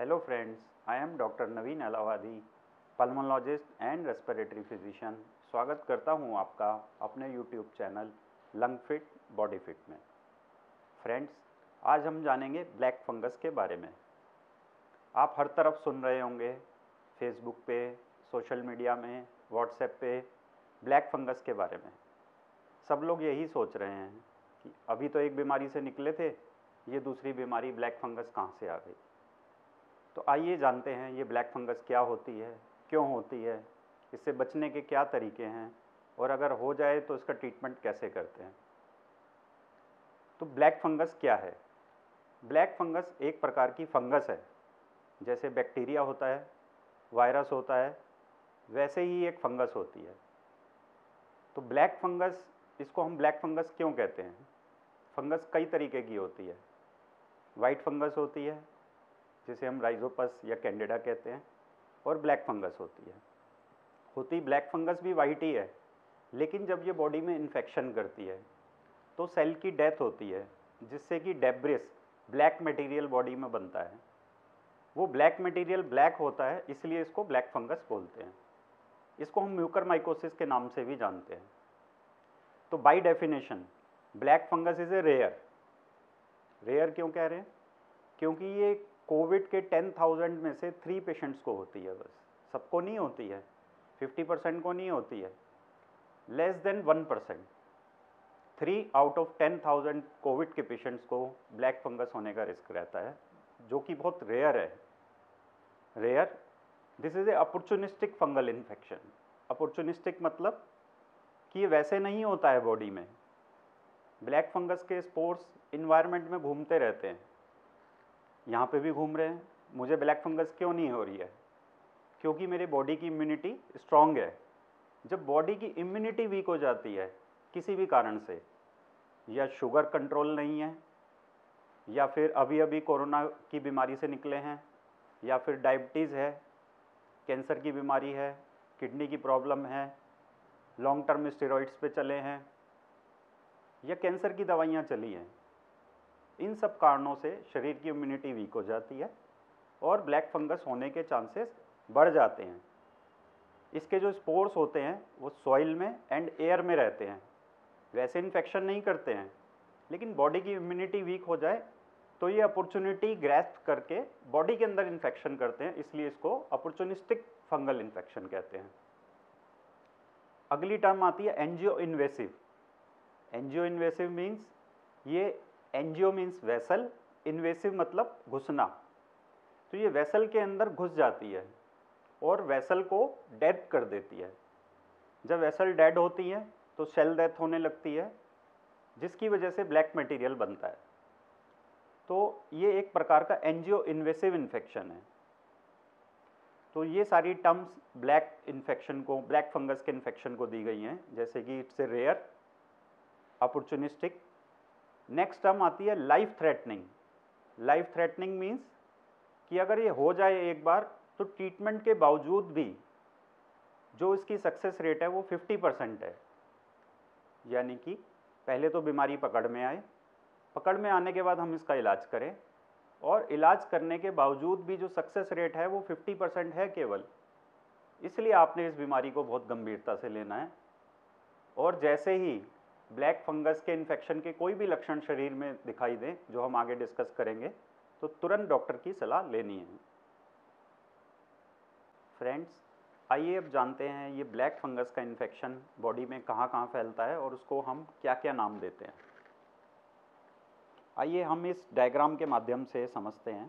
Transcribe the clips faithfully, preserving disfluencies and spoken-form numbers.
Hello friends, I am doctor Naveen Allahabadi, pulmonologist and respiratory physician. स्वागत करता हूं आपका अपने YouTube channel lung fit body fit में। फ्रेंड्स, आज हम जानेंगे ब्लैक फंगस के बारे में। आप हर तरफ सुन रहे होंगे, फेसबुक पे, सोशल मीडिया में, व्हाट्सएप पे ब्लैक फंगस के बारे में। सब लोग यही सोच रहे हैं कि अभी तो एक बीमारी से निकले थे, ये दूसरी बीमारी ब्लैक फंगस कहाँ से आ गई। तो आइए जानते हैं ये ब्लैक फंगस क्या होती है, क्यों होती है, इससे बचने के क्या तरीके हैं और अगर हो जाए तो इसका ट्रीटमेंट कैसे करते हैं। तो ब्लैक फंगस क्या है? ब्लैक फंगस एक प्रकार की फंगस है। जैसे बैक्टीरिया होता है, वायरस होता है, वैसे ही एक फंगस होती है। तो ब्लैक फंगस, इसको हम ब्लैक फंगस क्यों कहते हैं? फंगस कई तरीके की होती है। वाइट फंगस होती है जिसे हम राइजोपस या कैंडिडा कहते हैं, और ब्लैक फंगस होती है। होती ब्लैक फंगस भी वाइट ही है, लेकिन जब ये बॉडी में इन्फेक्शन करती है तो सेल की डेथ होती है, जिससे कि डेब्रिस ब्लैक मटेरियल बॉडी में बनता है। वो ब्लैक मटेरियल ब्लैक होता है, इसलिए इसको ब्लैक फंगस बोलते हैं। इसको हम म्यूकरमाइकोसिस के नाम से भी जानते हैं। तो by definition black fungus is a rare. Rare क्यों कह रहे हैं? क्योंकि ये कोविड के टेन थाउजेंड में से थ्री पेशेंट्स को होती है, बस। सबको नहीं होती है, फिफ्टी परसेंट को नहीं होती है, less than one percent. Three out of ten thousand covid के पेशेंट्स को ब्लैक फंगस होने का रिस्क रहता है, जो कि बहुत रेयर है। Rare, this is a opportunistic fungal infection. Opportunistic मतलब कि ये वैसे नहीं होता है बॉडी में। ब्लैक फंगस के स्पोर्स इन्वायरमेंट में घूमते रहते हैं, यहाँ पे भी घूम रहे हैं। मुझे ब्लैक फंगस क्यों नहीं हो रही है? क्योंकि मेरे बॉडी की इम्यूनिटी स्ट्रांग है। जब बॉडी की इम्यूनिटी वीक हो जाती है किसी भी कारण से, या शुगर कंट्रोल नहीं है, या फिर अभी अभी कोरोना की बीमारी से निकले हैं, या फिर डायबिटीज़ है, कैंसर की बीमारी है, किडनी की प्रॉब्लम है, लॉन्ग टर्म स्टेरॉइड्स पे चले हैं, या कैंसर की दवाइयाँ चली हैं, इन सब कारणों से शरीर की इम्यूनिटी वीक हो जाती है और ब्लैक फंगस होने के चांसेस बढ़ जाते हैं। इसके जो स्पोर्स होते हैं वो सॉइल में एंड एयर में रहते हैं। वैसे इन्फेक्शन नहीं करते हैं, लेकिन बॉडी की इम्यूनिटी वीक हो जाए तो ये अपॉर्चुनिटी ग्रैस्प करके बॉडी के अंदर इन्फेक्शन करते हैं, इसलिए इसको अपॉर्चुनिस्टिक फंगल इन्फेक्शन कहते हैं। अगली टर्म आती है angio invasive. Angio invasive means, ये एंजियो मीन्स वेसल, इन्वेसिव मतलब घुसना। तो ये वेसल के अंदर घुस जाती है और वेसल को डेड कर देती है। जब वेसल डेड होती है तो सेल डेथ होने लगती है, जिसकी वजह से ब्लैक मटेरियल बनता है। तो ये एक प्रकार का एंजियो इन्वेसिव इन्फेक्शन है। तो ये सारी टर्म्स ब्लैक इन्फेक्शन को, ब्लैक फंगस के इन्फेक्शन को दी गई हैं, जैसे कि it's a rare, opportunistic. Next term आती है life threatening. Life threatening means कि अगर ये हो जाए एक बार तो ट्रीटमेंट के बावजूद भी जो इसकी सक्सेस रेट है वो फिफ्टी परसेंट है। यानी कि पहले तो बीमारी पकड़ में आए, पकड़ में आने के बाद हम इसका इलाज करें, और इलाज करने के बावजूद भी जो सक्सेस रेट है वो फिफ्टी परसेंट है केवल। इसलिए आपने इस बीमारी को बहुत गंभीरता से लेना है। और जैसे ही ब्लैक फंगस के इन्फेक्शन के कोई भी लक्षण शरीर में दिखाई दें, जो हम आगे डिस्कस करेंगे, तो तुरंत डॉक्टर की सलाह लेनी है। फ्रेंड्स, आइए अब जानते हैं ये ब्लैक फंगस का इन्फेक्शन बॉडी में कहाँ कहाँ फैलता है और उसको हम क्या क्या नाम देते हैं। आइए हम इस डायग्राम के माध्यम से समझते हैं।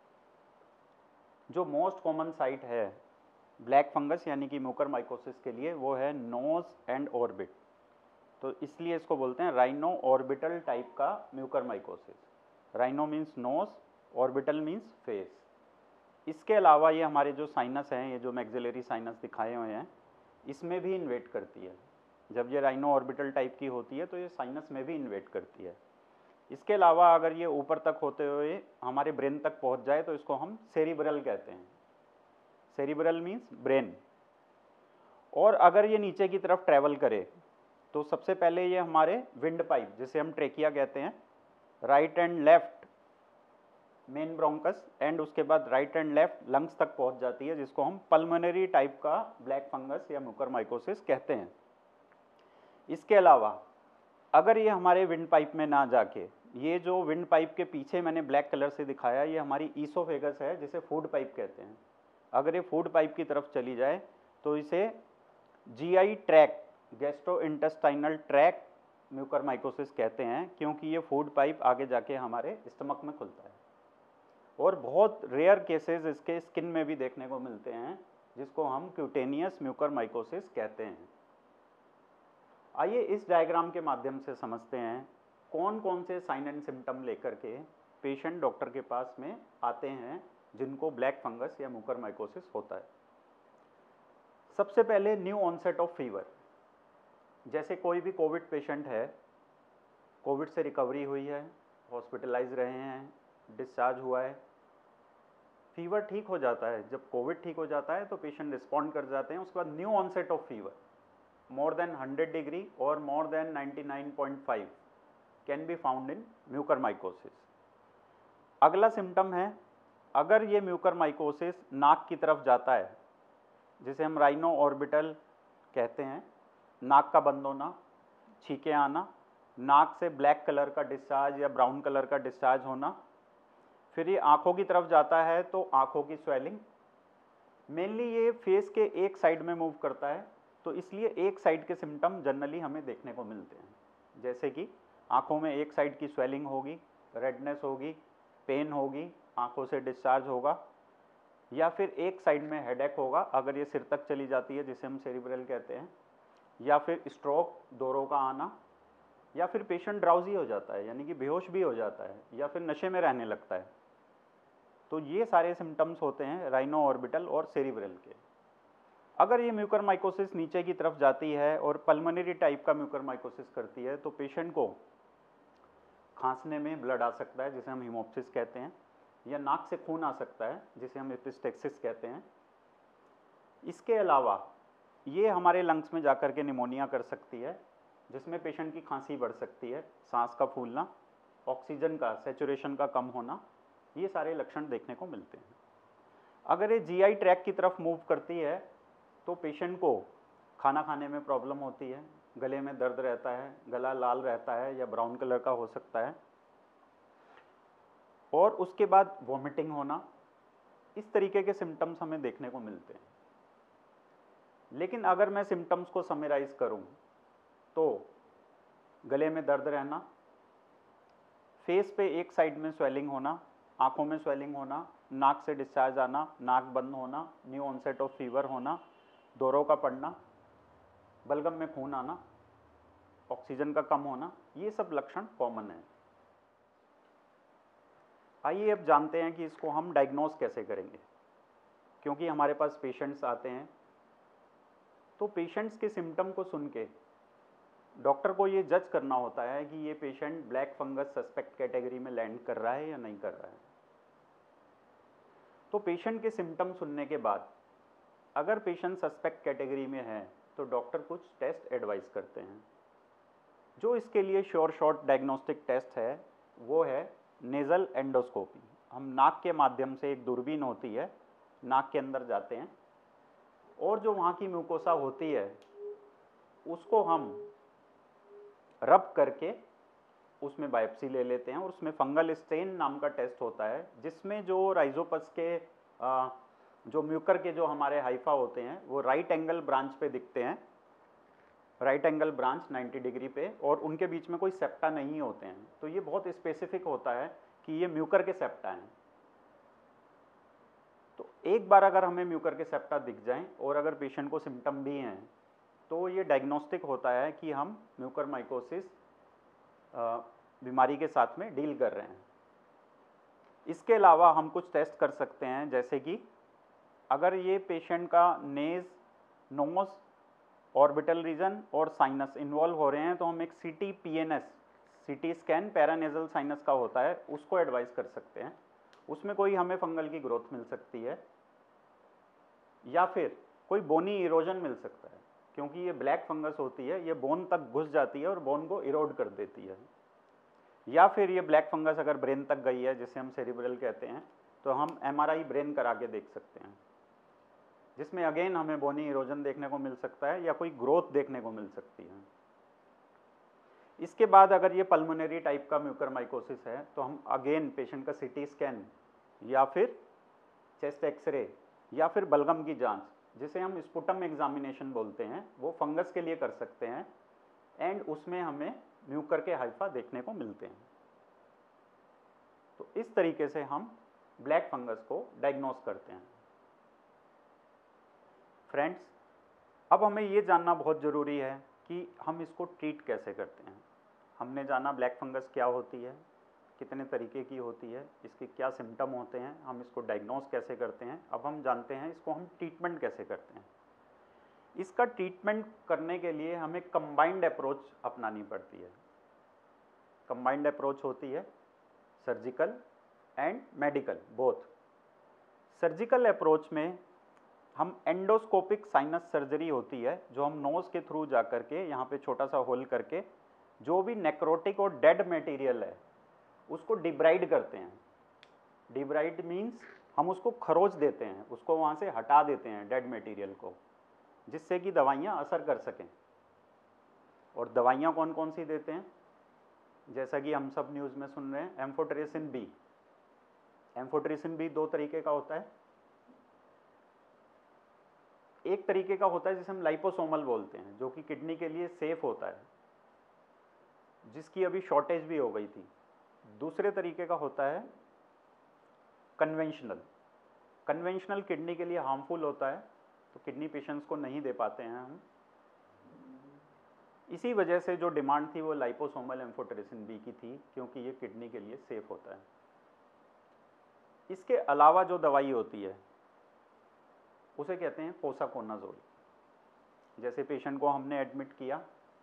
जो मोस्ट कॉमन साइट है ब्लैक फंगस यानी कि म्यूकरमाइकोसिस के लिए, वो है नोज एंड ऑर्बिट। तो इसलिए इसको बोलते हैं राइनो ऑर्बिटल टाइप का mucormycosis. Rhino means nose, orbital means face. इसके अलावा ये हमारे जो साइनस हैं, ये जो मैक्सिलरी साइनस दिखाए हुए हैं, इसमें भी इन्वेट करती है। जब ये राइनो ऑर्बिटल टाइप की होती है तो ये साइनस में भी इन्वेट करती है। इसके अलावा अगर ये ऊपर तक होते हुए हमारे ब्रेन तक पहुंच जाए तो इसको हम सेरिब्रल कहते हैं। Cerebral means brain. और अगर ये नीचे की तरफ ट्रैवल करे तो सबसे पहले ये हमारे विंड पाइप, जिसे हम ट्रेकिया कहते हैं, right and left main bronchus and उसके बाद राइट एंड लेफ्ट लंग्स तक पहुंच जाती है, जिसको हम पल्मोनरी टाइप का ब्लैक फंगस या म्यूकरमाइकोसिस कहते हैं। इसके अलावा अगर ये हमारे विंड पाइप में ना जाके, ये जो विंड पाइप के पीछे मैंने ब्लैक कलर से दिखाया, ये हमारी ईसोफेगस है जिसे फूड पाइप कहते हैं। अगर ये फूड पाइप की तरफ चली जाए तो इसे GI tract, gastrointestinal tract mucormycosis कहते हैं, क्योंकि ये फूड पाइप आगे जाके हमारे स्टमक में खुलता है। और बहुत रेयर केसेस इसके स्किन में भी देखने को मिलते हैं, जिसको हम क्यूटेनियस म्यूकरमाइकोसिस कहते हैं। आइए इस डायग्राम के माध्यम से समझते हैं कौन कौन से साइन एंड सिम्टम लेकर के पेशेंट डॉक्टर के पास में आते हैं जिनको ब्लैक फंगस या म्यूकरमाइकोसिस होता है। सबसे पहले न्यू ऑनसेट ऑफ फीवर। जैसे कोई भी कोविड पेशेंट है, कोविड से रिकवरी हुई है, हॉस्पिटलाइज रहे हैं, डिस्चार्ज हुआ है, फीवर ठीक हो जाता है। जब कोविड ठीक हो जाता है तो पेशेंट रिस्पॉन्ड कर जाते हैं। उसके बाद new onset of fever more than hundred degree और more than ninety nine point five can be found in mucormycosis. अगला सिम्टम है, अगर ये म्यूकरमाइकोसिस नाक की तरफ जाता है, जिसे हम राइनो ऑर्बिटल कहते हैं, नाक का बंद होना, छींके आना, नाक से ब्लैक कलर का डिस्चार्ज या ब्राउन कलर का डिस्चार्ज होना, फिर ये आँखों की तरफ जाता है तो आँखों की स्वेलिंग। मेनली ये फेस के एक साइड में मूव करता है, तो इसलिए एक साइड के सिम्टम जनरली हमें देखने को मिलते हैं, जैसे कि आँखों में एक साइड की स्वेलिंग होगी, रेडनेस होगी, पेन होगी, आँखों से डिस्चार्ज होगा, या फिर एक साइड में हेडेक होगा अगर ये सिर तक चली जाती है, जिसे हम सेरिब्रल कहते हैं, या फिर स्ट्रोक, दौरों का आना, या फिर पेशेंट ड्राउजी हो जाता है, यानी कि बेहोश भी हो जाता है, या फिर नशे में रहने लगता है। तो ये सारे सिम्टम्स होते हैं राइनो ऑर्बिटल और सेरिब्रल के। अगर ये म्यूकरमाइकोसिस नीचे की तरफ जाती है और पल्मोनरी टाइप का म्यूकरमाइकोसिस करती है, तो पेशेंट को खांसने में ब्लड आ सकता है, जिसे हम हीमोप्सिस कहते हैं, या नाक से खून आ सकता है, जिसे हम एपिस्टेक्सिस कहते हैं। इसके अलावा ये हमारे लंग्स में जाकर के निमोनिया कर सकती है, जिसमें पेशेंट की खांसी बढ़ सकती है, सांस का फूलना, ऑक्सीजन का सैचुरेशन का कम होना, ये सारे लक्षण देखने को मिलते हैं। अगर ये जीआई ट्रैक की तरफ मूव करती है तो पेशेंट को खाना खाने में प्रॉब्लम होती है, गले में दर्द रहता है, गला लाल रहता है या ब्राउन कलर का हो सकता है, और उसके बाद वॉमिटिंग होना। इस तरीके के सिम्टम्स हमें देखने को मिलते हैं। लेकिन अगर मैं सिम्टम्स को समराइज करूं तो गले में दर्द रहना, फेस पे एक साइड में स्वेलिंग होना, आंखों में स्वेलिंग होना, नाक से डिस्चार्ज आना, नाक बंद होना, न्यू ऑनसेट ऑफ फीवर होना, दौरों का पड़ना, बलगम में खून आना, ऑक्सीजन का कम होना, ये सब लक्षण कॉमन है। आइए अब जानते हैं कि इसको हम डायग्नोस कैसे करेंगे, क्योंकि हमारे पास पेशेंट्स आते हैं, तो पेशेंट्स के सिम्टम को सुन के डॉक्टर को ये जज करना होता है कि ये patient black fungus suspect category में लैंड कर रहा है या नहीं कर रहा है। तो पेशेंट के सिम्टम सुनने के बाद अगर पेशेंट सस्पेक्ट कैटेगरी में है तो डॉक्टर कुछ टेस्ट एडवाइस करते हैं। जो इसके लिए श्योर शॉर्ट डायग्नोस्टिक टेस्ट है वो है नेज़ल एंडोस्कोपी। हम नाक के माध्यम से, एक दूरबीन होती है, नाक के अंदर जाते हैं और जो वहाँ की म्यूकोसा होती है उसको हम रब करके उसमें बायोप्सी ले लेते हैं और उसमें फंगल स्टेन नाम का टेस्ट होता है, जिसमें जो राइजोपस के आ, जो म्यूकर के जो हमारे हाइफा होते हैं वो राइट एंगल ब्रांच पे दिखते हैं, right angle branch ninety degree पे, और उनके बीच में कोई सेप्टा नहीं होते हैं। तो ये बहुत स्पेसिफिक होता है कि ये म्यूकर के सेप्टा हैं। तो एक बार अगर हमें म्यूकर के सेप्टा दिख जाएं और अगर पेशेंट को सिम्टम भी हैं तो ये डायग्नोस्टिक होता है कि हम म्यूकरमाइकोसिस बीमारी के साथ में डील कर रहे हैं। इसके अलावा हम कुछ टेस्ट कर सकते हैं, जैसे कि अगर ये पेशेंट का नेज, नोज, ऑर्बिटल रीजन और साइनस इन्वॉल्व हो रहे हैं तो हम एक C T P N S, CT scan paranasal sinus का होता है, उसको एडवाइस कर सकते हैं। उसमें कोई हमें फंगल की ग्रोथ मिल सकती है या फिर कोई बोनी इरोजन मिल सकता है, क्योंकि ये ब्लैक फंगस होती है, ये बोन तक घुस जाती है और बोन को इरोड कर देती है। या फिर ये ब्लैक फंगस अगर ब्रेन तक गई है, जिसे हम सेरिब्रल कहते हैं, तो हम एमआरआई ब्रेन करा के देख सकते हैं, जिसमें अगेन हमें बोनी इरोजन देखने को मिल सकता है या कोई ग्रोथ देखने को मिल सकती है। इसके बाद अगर ये पल्मोनरी टाइप का म्यूकरमाइकोसिस है तो हम अगेन पेशेंट का सीटी स्कैन या फिर चेस्ट एक्सरे या फिर बलगम की जांच, जिसे हम स्पुटम एग्जामिनेशन बोलते हैं, वो फंगस के लिए कर सकते हैं एंड उसमें हमें म्यूकर के हाइफा देखने को मिलते हैं। तो इस तरीके से हम ब्लैक फंगस को डायग्नोस करते हैं। फ्रेंड्स, अब हमें ये जानना बहुत ज़रूरी है कि हम इसको ट्रीट कैसे करते हैं। हमने जाना ब्लैक फंगस क्या होती है, कितने तरीके की होती है, इसके क्या सिम्टम होते हैं, हम इसको डायग्नोस कैसे करते हैं। अब हम जानते हैं इसको हम ट्रीटमेंट कैसे करते हैं। इसका ट्रीटमेंट करने के लिए हमें कंबाइंड अप्रोच अपनानी पड़ती है। कंबाइंड अप्रोच होती है surgical and medical both. Surgical approach में हम एंडोस्कोपिक साइनस सर्जरी होती है, जो हम नोज़ के थ्रू जा करके यहाँ पे छोटा सा होल करके जो भी नेक्रोटिक और डेड मटेरियल है उसको डिब्राइड करते हैं। डिब्राइड मीन्स हम उसको खरोच देते हैं, उसको वहाँ से हटा देते हैं डेड मटेरियल को, जिससे कि दवाइयाँ असर कर सकें। और दवाइयाँ कौन कौन सी देते हैं, जैसा कि हम सब न्यूज़ में सुन रहे हैं, एम्फोटेरेसिन बी। एम्फोटेरेसिन बी दो तरीके का होता है। एक तरीके का होता है जिसे हम लाइपोसोमल बोलते हैं, जो कि किडनी के लिए सेफ होता है, जिसकी अभी शॉर्टेज भी हो गई थी। दूसरे तरीके का होता है कन्वेंशनल। कन्वेंशनल किडनी के लिए हार्मफुल होता है, तो किडनी पेशेंट्स को नहीं दे पाते हैं हम। इसी वजह से जो डिमांड थी वो लाइपोसोमल एम्फोटेरेसिन बी की थी, क्योंकि ये किडनी के लिए सेफ होता है। इसके अलावा जो दवाई होती है उसे कहते हैं पोसाकोनाजोल। जैसे पेशेंट को हमने एडमिट किया,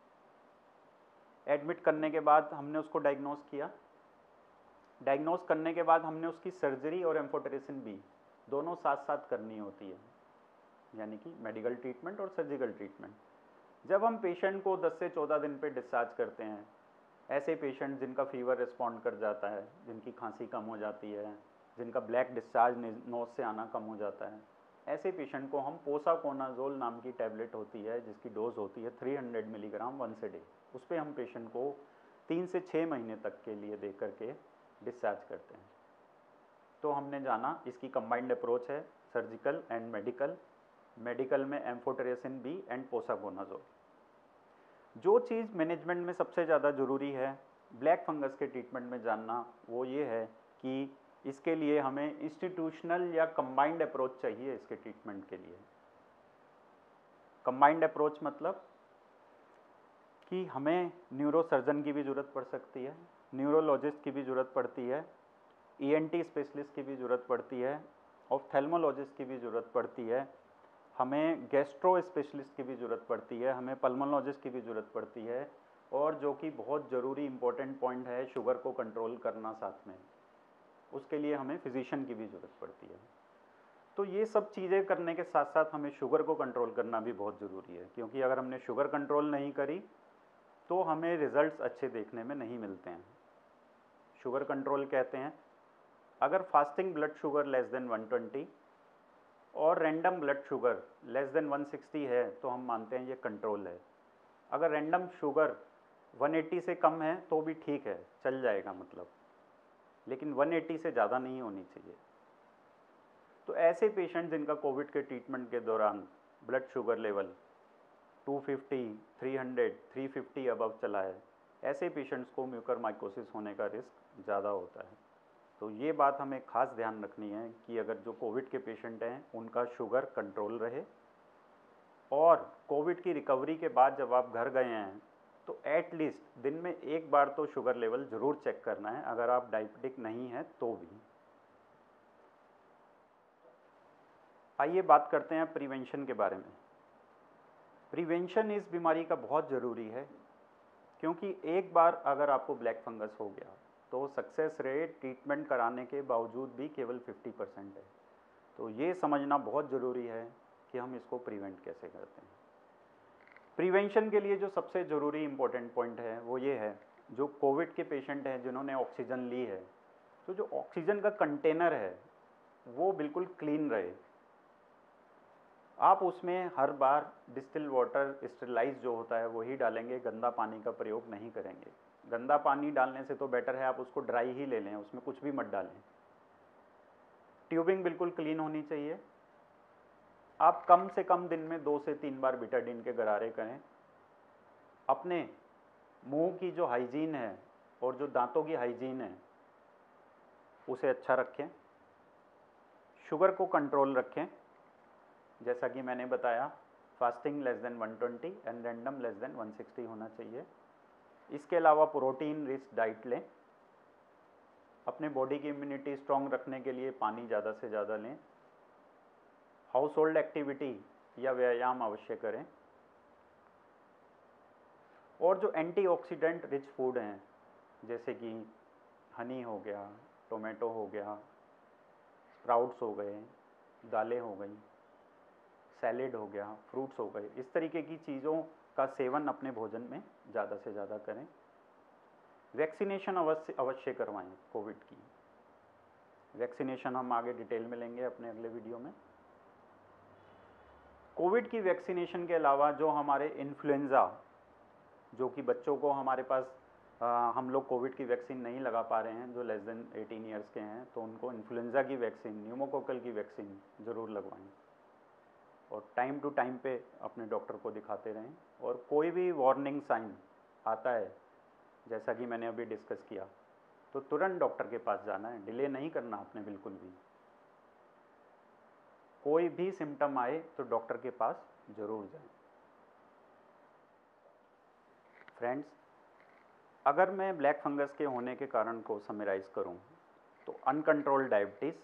एडमिट करने के बाद हमने उसको डायग्नोस किया, डायग्नोस करने के बाद हमने उसकी सर्जरी और एम्फोटेरेसिन बी दोनों साथ साथ करनी होती है, यानी कि मेडिकल ट्रीटमेंट और सर्जिकल ट्रीटमेंट। जब हम पेशेंट को दस से चौदह दिन पे डिस्चार्ज करते हैं, ऐसे पेशेंट जिनका फीवर रिस्पॉन्ड कर जाता है, जिनकी खांसी कम हो जाती है, जिनका ब्लैक डिस्चार्ज नोज से आना कम हो जाता है, ऐसे पेशेंट को हम पोसाकोनाजोल नाम की टैबलेट होती है, जिसकी डोज होती है तीन सौ मिलीग्राम वंस ए डे, उस पर हम पेशेंट को तीन से छः महीने तक के लिए दे करके डिस्चार्ज करते हैं। तो हमने जाना इसकी कंबाइंड अप्रोच है सर्जिकल एंड मेडिकल। मेडिकल में एम्फोटेरेसिन बी एंड पोसाकोनाजोल। जो चीज़ मैनेजमेंट में सबसे ज़्यादा ज़रूरी है ब्लैक फंगस के ट्रीटमेंट में जानना, वो ये है कि इसके लिए हमें इंस्टीट्यूशनल या कंबाइंड अप्रोच चाहिए। इसके ट्रीटमेंट के लिए कंबाइंड अप्रोच मतलब कि हमें न्यूरोसर्जन की भी ज़रूरत पड़ सकती है, न्यूरोलॉजिस्ट की भी ज़रूरत पड़ती है, ईएनटी स्पेशलिस्ट की भी ज़रूरत पड़ती है, ऑफ्थेल्मोलॉजिस्ट की भी ज़रूरत पड़ती है, हमें गैस्ट्रो स्पेशलिस्ट की भी ज़रूरत पड़ती है, हमें पल्मोनोलॉजिस्ट की भी ज़रूरत पड़ती है, और जो कि बहुत ज़रूरी इंपॉर्टेंट पॉइंट है, शुगर को कंट्रोल करना साथ में, उसके लिए हमें फिजिशियन की भी ज़रूरत पड़ती है। तो ये सब चीज़ें करने के साथ साथ हमें शुगर को कंट्रोल करना भी बहुत ज़रूरी है, क्योंकि अगर हमने शुगर कंट्रोल नहीं करी तो हमें रिजल्ट्स अच्छे देखने में नहीं मिलते हैं। शुगर कंट्रोल कहते हैं अगर fasting blood sugar less than one twenty और random blood sugar less than one sixty है तो हम मानते हैं ये कंट्रोल है। अगर रैंडम शुगर वन एटी से कम है तो भी ठीक है, चल जाएगा मतलब, लेकिन वन एटी से ज़्यादा नहीं होनी चाहिए। तो ऐसे पेशेंट जिनका कोविड के ट्रीटमेंट के दौरान blood sugar level two fifty, three hundred, three fifty above चला है, ऐसे पेशेंट्स को म्यूकरमाइकोसिस होने का रिस्क ज़्यादा होता है। तो ये बात हमें खास ध्यान रखनी है कि अगर जो कोविड के पेशेंट हैं उनका शुगर कंट्रोल रहे, और कोविड की रिकवरी के बाद जब आप घर गए हैं तो एट लीस्ट दिन में एक बार तो शुगर लेवल ज़रूर चेक करना है, अगर आप डायबिटिक नहीं हैं तो भी। आइए बात करते हैं प्रिवेंशन के बारे में। प्रिवेंशन इस बीमारी का बहुत ज़रूरी है, क्योंकि एक बार अगर आपको ब्लैक फंगस हो गया तो सक्सेस रेट ट्रीटमेंट कराने के बावजूद भी केवल फिफ्टी परसेंट है। तो ये समझना बहुत ज़रूरी है कि हम इसको प्रिवेंट कैसे करते हैं। प्रिवेंशन के लिए जो सबसे ज़रूरी इम्पोर्टेंट पॉइंट है वो ये है जो कोविड के पेशेंट हैं जिन्होंने ऑक्सीजन ली है, तो जो ऑक्सीजन का कंटेनर है वो बिल्कुल क्लीन रहे। आप उसमें हर बार डिस्टिल वाटर स्टेरिलाइज जो होता है वही डालेंगे, गंदा पानी का प्रयोग नहीं करेंगे। गंदा पानी डालने से तो बेटर है आप उसको ड्राई ही ले लें, उसमें कुछ भी मत डालें। ट्यूबिंग बिल्कुल क्लीन होनी चाहिए। आप कम से कम दिन में दो से तीन बार बिटाडीन के गरारे करें। अपने मुंह की जो हाइजीन है और जो दांतों की हाइजीन है उसे अच्छा रखें। शुगर को कंट्रोल रखें, जैसा कि मैंने बताया fasting less than one twenty and random less than one sixty होना चाहिए। इसके अलावा प्रोटीन रिच डाइट लें। अपने बॉडी की इम्यूनिटी स्ट्रांग रखने के लिए पानी ज़्यादा से ज़्यादा लें। हाउस होल्ड एक्टिविटी या व्यायाम अवश्य करें। और जो एंटीऑक्सीडेंट रिच फूड हैं जैसे कि हनी हो गया, टोमेटो हो गया, स्प्राउट्स हो गए, दालें हो गई, सैलेड हो गया, फ्रूट्स हो गए, इस तरीके की चीज़ों का सेवन अपने भोजन में ज़्यादा से ज़्यादा करें। वैक्सीनेशन अवश्य अवश्य करवाएं। कोविड की वैक्सीनेशन हम आगे डिटेल में लेंगे अपने अगले वीडियो में। कोविड की वैक्सीनेशन के अलावा जो हमारे इन्फ्लुएंज़ा, जो कि बच्चों को हमारे पास आ, हम लोग कोविड की वैक्सीन नहीं लगा पा रहे हैं जो लेस देन एटीन ईयर्स के हैं, तो उनको इन्फ्लुएंज़ा की वैक्सीन, न्यूमोकोकल की वैक्सीन ज़रूर लगवाएं और टाइम टू टाइम पे अपने डॉक्टर को दिखाते रहें। और कोई भी वार्निंग साइन आता है जैसा कि मैंने अभी डिस्कस किया तो तुरंत डॉक्टर के पास जाना है, डिले नहीं करना आपने बिल्कुल भी। कोई भी सिम्टम आए तो डॉक्टर के पास ज़रूर जाएं। फ्रेंड्स, अगर मैं ब्लैक फंगस के होने के कारण को समराइज़ करूं तो अनकंट्रोल्ड डायबिटीज़,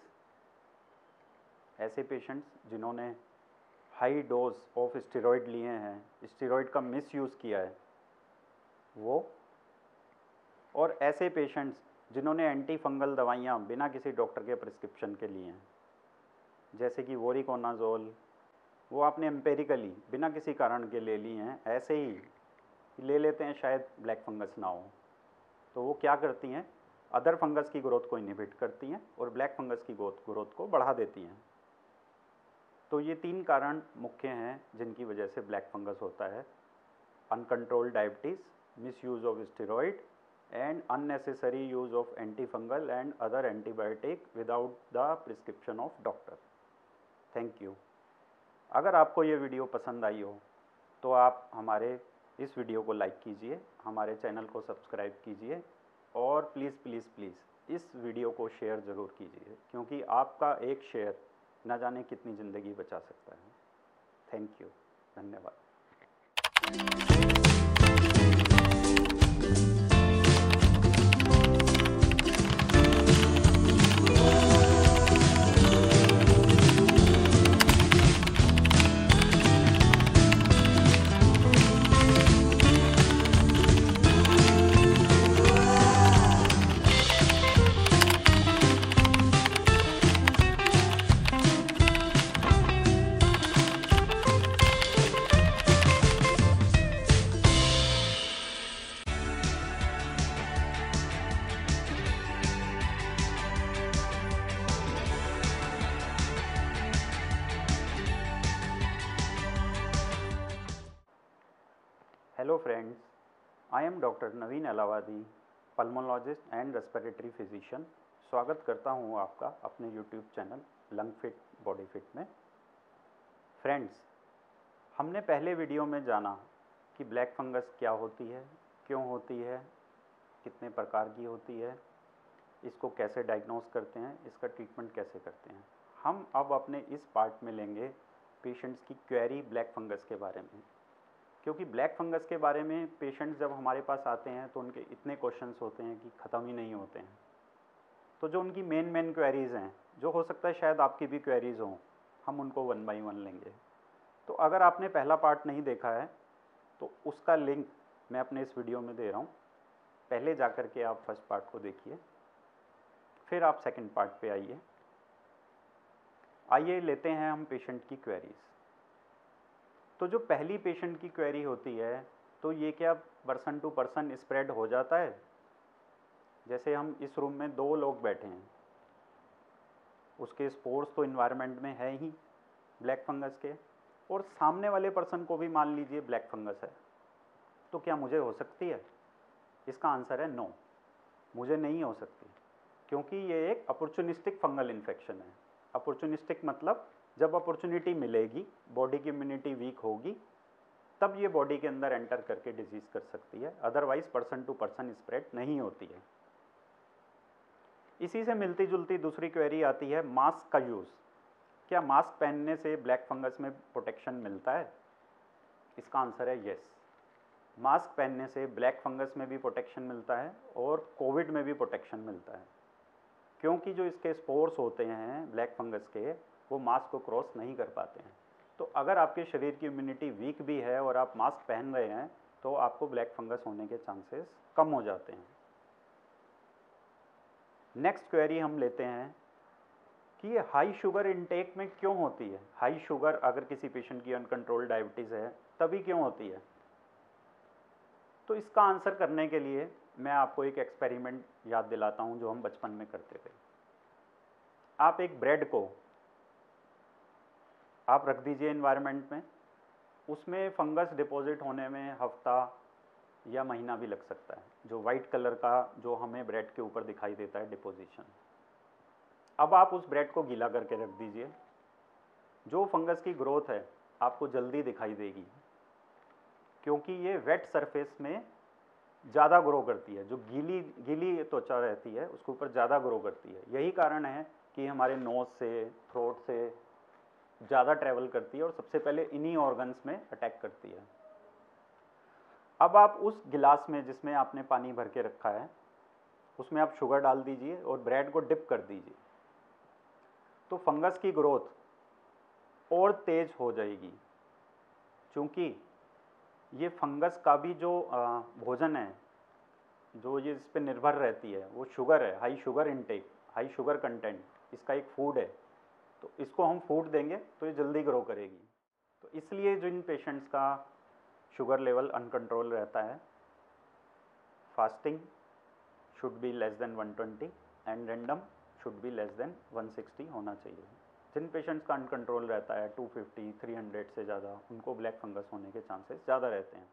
ऐसे पेशेंट्स जिन्होंने हाई डोज ऑफ स्टेरॉइड लिए हैं, स्टेरॉइड का मिस यूज़ किया है वो, और ऐसे पेशेंट्स जिन्होंने एंटी फंगल दवाइयाँ बिना किसी डॉक्टर के प्रिस्क्रिप्शन के लिए हैं, जैसे कि वोरिकोनाजोल, वो आपने एम्पेरिकली बिना किसी कारण के ले लिए हैं, ऐसे ही ले लेते हैं शायद ब्लैक फंगस ना हो, तो वो क्या करती हैं, अदर फंगस की ग्रोथ को इनहिबिट करती हैं और ब्लैक फंगस की ग्रोथ ग्रोथ को बढ़ा देती हैं। तो ये तीन कारण मुख्य हैं जिनकी वजह से ब्लैक फंगस होता है: uncontrolled diabetes, misuse of steroid and unnecessary use of antifungal and other antibiotic without the prescription of doctor. Thank you. अगर आपको ये वीडियो पसंद आई हो तो आप हमारे इस वीडियो को लाइक कीजिए, हमारे चैनल को सब्सक्राइब कीजिए और प्लीज़ प्लीज़ प्लीज़ इस वीडियो को शेयर ज़रूर कीजिए, क्योंकि आपका एक शेयर न जाने कितनी ज़िंदगी बचा सकता है। थैंक यू, धन्यवाद। Hello friends, I am doctor Naveen Alawadi, pulmonologist and respiratory physician. स्वागत करता हूं आपका अपने YouTube channel lung fit body fit में। फ्रेंड्स, हमने पहले वीडियो में जाना कि ब्लैक फंगस क्या होती है, क्यों होती है, कितने प्रकार की होती है, इसको कैसे डायग्नोस करते हैं, इसका ट्रीटमेंट कैसे करते हैं। हम अब अपने इस पार्ट में लेंगे पेशेंट्स की क्वेरी ब्लैक फंगस के बारे में, क्योंकि ब्लैक फंगस के बारे में पेशेंट्स जब हमारे पास आते हैं तो उनके इतने क्वेश्चंस होते हैं कि ख़त्म ही नहीं होते हैं। तो जो उनकी मेन मेन क्वेरीज़ हैं, जो हो सकता है शायद आपकी भी क्वेरीज़ हों, हम उनको वन बाई वन लेंगे। तो अगर आपने पहला पार्ट नहीं देखा है तो उसका लिंक मैं अपने इस वीडियो में दे रहा हूँ, पहले जा कर के आप फर्स्ट पार्ट को देखिए, फिर आप सेकेंड पार्ट पे आइए। आइए लेते हैं हम पेशेंट की क्वेरीज़। तो जो पहली पेशेंट की क्वेरी होती है तो ये क्या पर्सन टू पर्सन स्प्रेड हो जाता है? जैसे हम इस रूम में दो लोग बैठे हैं, उसके स्पोर्स तो इन्वायरमेंट में है ही ब्लैक फंगस के, और सामने वाले पर्सन को भी मान लीजिए ब्लैक फंगस है, तो क्या मुझे हो सकती है? इसका आंसर है नो, मुझे नहीं हो सकती, क्योंकि ये एक अपॉर्चुनिस्टिक फंगल इन्फेक्शन है। अपॉर्चुनिस्टिक मतलब जब अपॉर्चुनिटी मिलेगी, बॉडी की इम्यूनिटी वीक होगी, तब ये बॉडी के अंदर एंटर करके डिजीज कर सकती है, otherwise person to person spread नहीं होती है। इसी से मिलती जुलती दूसरी क्वेरी आती है, मास्क का यूज़, क्या मास्क पहनने से ब्लैक फंगस में प्रोटेक्शन मिलता है? इसका आंसर है यस, मास्क पहनने से ब्लैक फंगस में भी प्रोटेक्शन मिलता है और कोविड में भी प्रोटेक्शन मिलता है, क्योंकि जो इसके स्पोर्स होते हैं ब्लैक फंगस के, वो मास्क को क्रॉस नहीं कर पाते हैं। तो अगर आपके शरीर की इम्यूनिटी वीक भी है और आप मास्क पहन रहे हैं, तो आपको ब्लैक फंगस होने के चांसेस कम हो जाते हैं। नेक्स्ट क्वेरी हम लेते हैं कि ये हाई शुगर इनटेक में क्यों होती है? हाई शुगर अगर किसी पेशेंट की अनकंट्रोल्ड डायबिटीज़ है, तभी क्यों होती है? तो इसका आंसर करने के लिए मैं आपको एक एक्सपेरिमेंट याद दिलाता हूं जो हम बचपन में करते थे। आप एक ब्रेड को आप रख दीजिए एनवायरनमेंट में, उसमें फंगस डिपॉजिट होने में हफ्ता या महीना भी लग सकता है, जो वाइट कलर का जो हमें ब्रेड के ऊपर दिखाई देता है डिपोजिशन। अब आप उस ब्रेड को गीला करके रख दीजिए, जो फंगस की ग्रोथ है आपको जल्दी दिखाई देगी, क्योंकि ये वेट सरफेस में ज़्यादा ग्रो करती है, जो गीली गीली त्वचा रहती है उसके ऊपर ज़्यादा ग्रो करती है। यही कारण है कि हमारे नोज़ से, थ्रोट से ज़्यादा ट्रैवल करती है और सबसे पहले इन्हीं ऑर्गन्स में अटैक करती है। अब आप उस गिलास में जिसमें आपने पानी भर के रखा है, उसमें आप शुगर डाल दीजिए और ब्रेड को डिप कर दीजिए, तो फंगस की ग्रोथ और तेज हो जाएगी, क्योंकि ये फंगस का भी जो भोजन है, जो ये इस पर निर्भर रहती है, वो शुगर है, high sugar intake, high sugar content इसका एक फूड है। तो इसको हम फूड देंगे तो ये जल्दी ग्रो करेगी। तो इसलिए जिन पेशेंट्स का शुगर लेवल अनकंट्रोल रहता है, fasting should be less than one twenty and random should be less than one sixty होना चाहिए। जिन पेशेंट्स का अनकंट्रोल रहता है टू फिफ्टी, थ्री हंड्रेड से ज़्यादा, उनको ब्लैक फंगस होने के चांसेस ज़्यादा रहते हैं।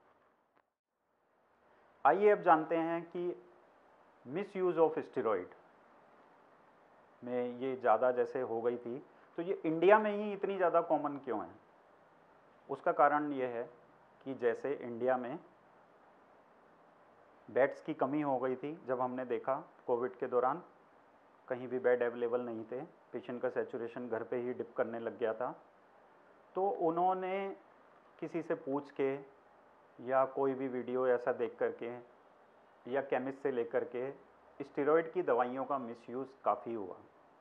आइए अब जानते हैं कि मिस यूज़ ऑफ स्टेरॉइड में ये ज़्यादा जैसे हो गई थी, तो ये इंडिया में ही इतनी ज़्यादा कॉमन क्यों है? उसका कारण ये है कि जैसे इंडिया में बेड्स की कमी हो गई थी, जब हमने देखा कोविड के दौरान कहीं भी बेड अवेलेबल नहीं थे, पेशेंट का सैचुरेशन घर पे ही डिप करने लग गया था, तो उन्होंने किसी से पूछ के या कोई भी वीडियो ऐसा देख करके या केमिस्ट से लेकर के स्टेरॉइड की दवाइयों का मिसयूज़ काफ़ी हुआ।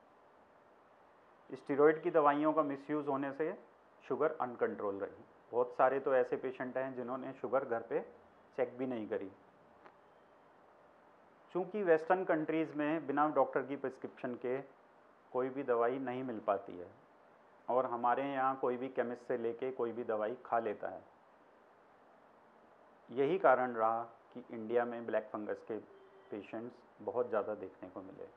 स्टेरॉइड की दवाइयों का मिसयूज़ होने से शुगर अनकंट्रोल रही। बहुत सारे तो ऐसे पेशेंट हैं जिन्होंने शुगर घर पे चेक भी नहीं करी। चूँकि वेस्टर्न कंट्रीज़ में बिना डॉक्टर की प्रिस्क्रिप्शन के कोई भी दवाई नहीं मिल पाती है, और हमारे यहाँ कोई भी केमिस्ट से लेके कोई भी दवाई खा लेता है। यही कारण रहा कि इंडिया में ब्लैक फंगस के पेशेंट्स बहुत ज़्यादा देखने को मिले।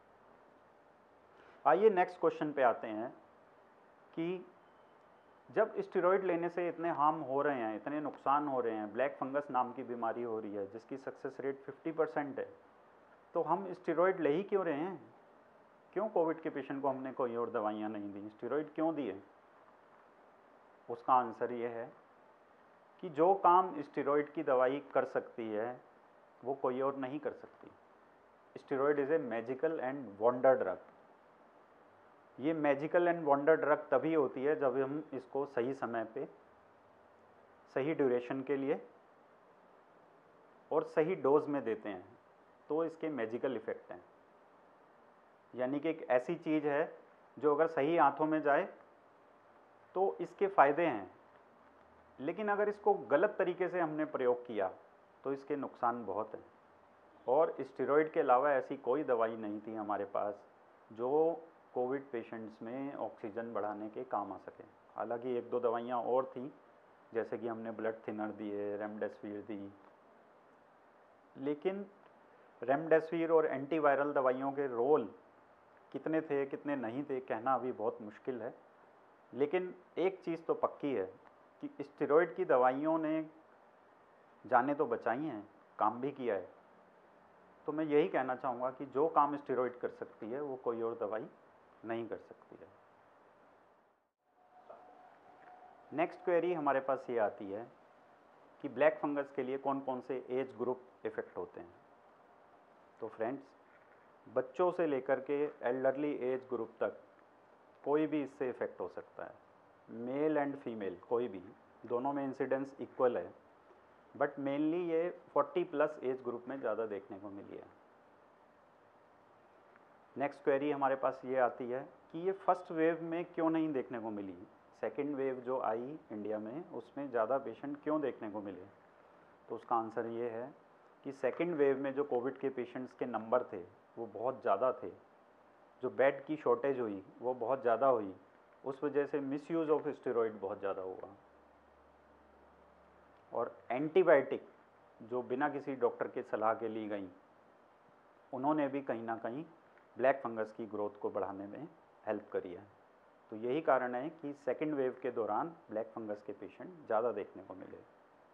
आइए नेक्स्ट क्वेश्चन पे आते हैं कि जब स्टेरॉइड लेने से इतने हार्म हो रहे हैं, इतने नुकसान हो रहे हैं, ब्लैक फंगस नाम की बीमारी हो रही है जिसकी सक्सेस रेट फिफ्टी परसेंट है, तो हम स्टेरॉइड ले ही क्यों रहे हैं? क्यों कोविड के पेशेंट को हमने कोई और दवाइयाँ नहीं दी, स्टेरॉइड क्यों दिए? उसका आंसर ये है कि जो काम स्टेरॉइड की दवाई कर सकती है वो कोई और नहीं कर सकती। Steroid is a magical and wonder drug. ये मैजिकल एंड वंडर ड्रग तभी होती है जब हम इसको सही समय पे, सही ड्यूरेशन के लिए और सही डोज में देते हैं, तो इसके मैजिकल इफ़ेक्ट हैं। यानी कि एक ऐसी चीज़ है जो अगर सही हाथों में जाए तो इसके फ़ायदे हैं, लेकिन अगर इसको गलत तरीके से हमने प्रयोग किया तो इसके नुकसान बहुत हैं। और स्टेरॉइड के अलावा ऐसी कोई दवाई नहीं थी हमारे पास जो कोविड पेशेंट्स में ऑक्सीजन बढ़ाने के काम आ सके। हालांकि एक दो दवाइयाँ और थी जैसे कि हमने ब्लड थिनर दिए, रेमडेसिविर दी, लेकिन रेमडेसिविर और एंटीवायरल दवाइयों के रोल कितने थे कितने नहीं थे कहना अभी बहुत मुश्किल है। लेकिन एक चीज़ तो पक्की है कि स्टेरॉइड की दवाइयों ने जानें तो बचाई हैं, काम भी किया है। तो मैं यही कहना चाहूँगा कि जो काम स्टेरॉइड कर सकती है वो कोई और दवाई नहीं कर सकती है। नेक्स्ट क्वेरी हमारे पास ये आती है कि ब्लैक फंगस के लिए कौन कौन से एज ग्रुप इफ़ेक्ट होते हैं। तो फ्रेंड्स, बच्चों से लेकर के एल्डरली एज ग्रुप तक कोई भी इससे इफ़ेक्ट हो सकता है, मेल एंड फीमेल कोई भी, दोनों में इंसिडेंस इक्वल है, बट मेनली ये चालीस प्लस एज ग्रुप में ज़्यादा देखने को मिली है। नेक्स्ट क्वेरी हमारे पास ये आती है कि ये फर्स्ट वेव में क्यों नहीं देखने को मिली, सेकेंड वेव जो आई इंडिया में उसमें ज़्यादा पेशेंट क्यों देखने को मिले। तो उसका आंसर ये है कि सेकेंड वेव में जो कोविड के पेशेंट्स के नंबर थे वो बहुत ज़्यादा थे, जो बेड की शॉर्टेज हुई वो बहुत ज़्यादा हुई, उस वजह से मिसयूज़ ऑफ स्टेरॉइड बहुत ज़्यादा हुआ, और एंटीबायोटिक जो बिना किसी डॉक्टर के सलाह के ली गई उन्होंने भी कहीं ना कहीं ब्लैक फंगस की ग्रोथ को बढ़ाने में हेल्प करी है। तो यही कारण है कि सेकेंड वेव के दौरान ब्लैक फंगस के पेशेंट ज़्यादा देखने को मिले।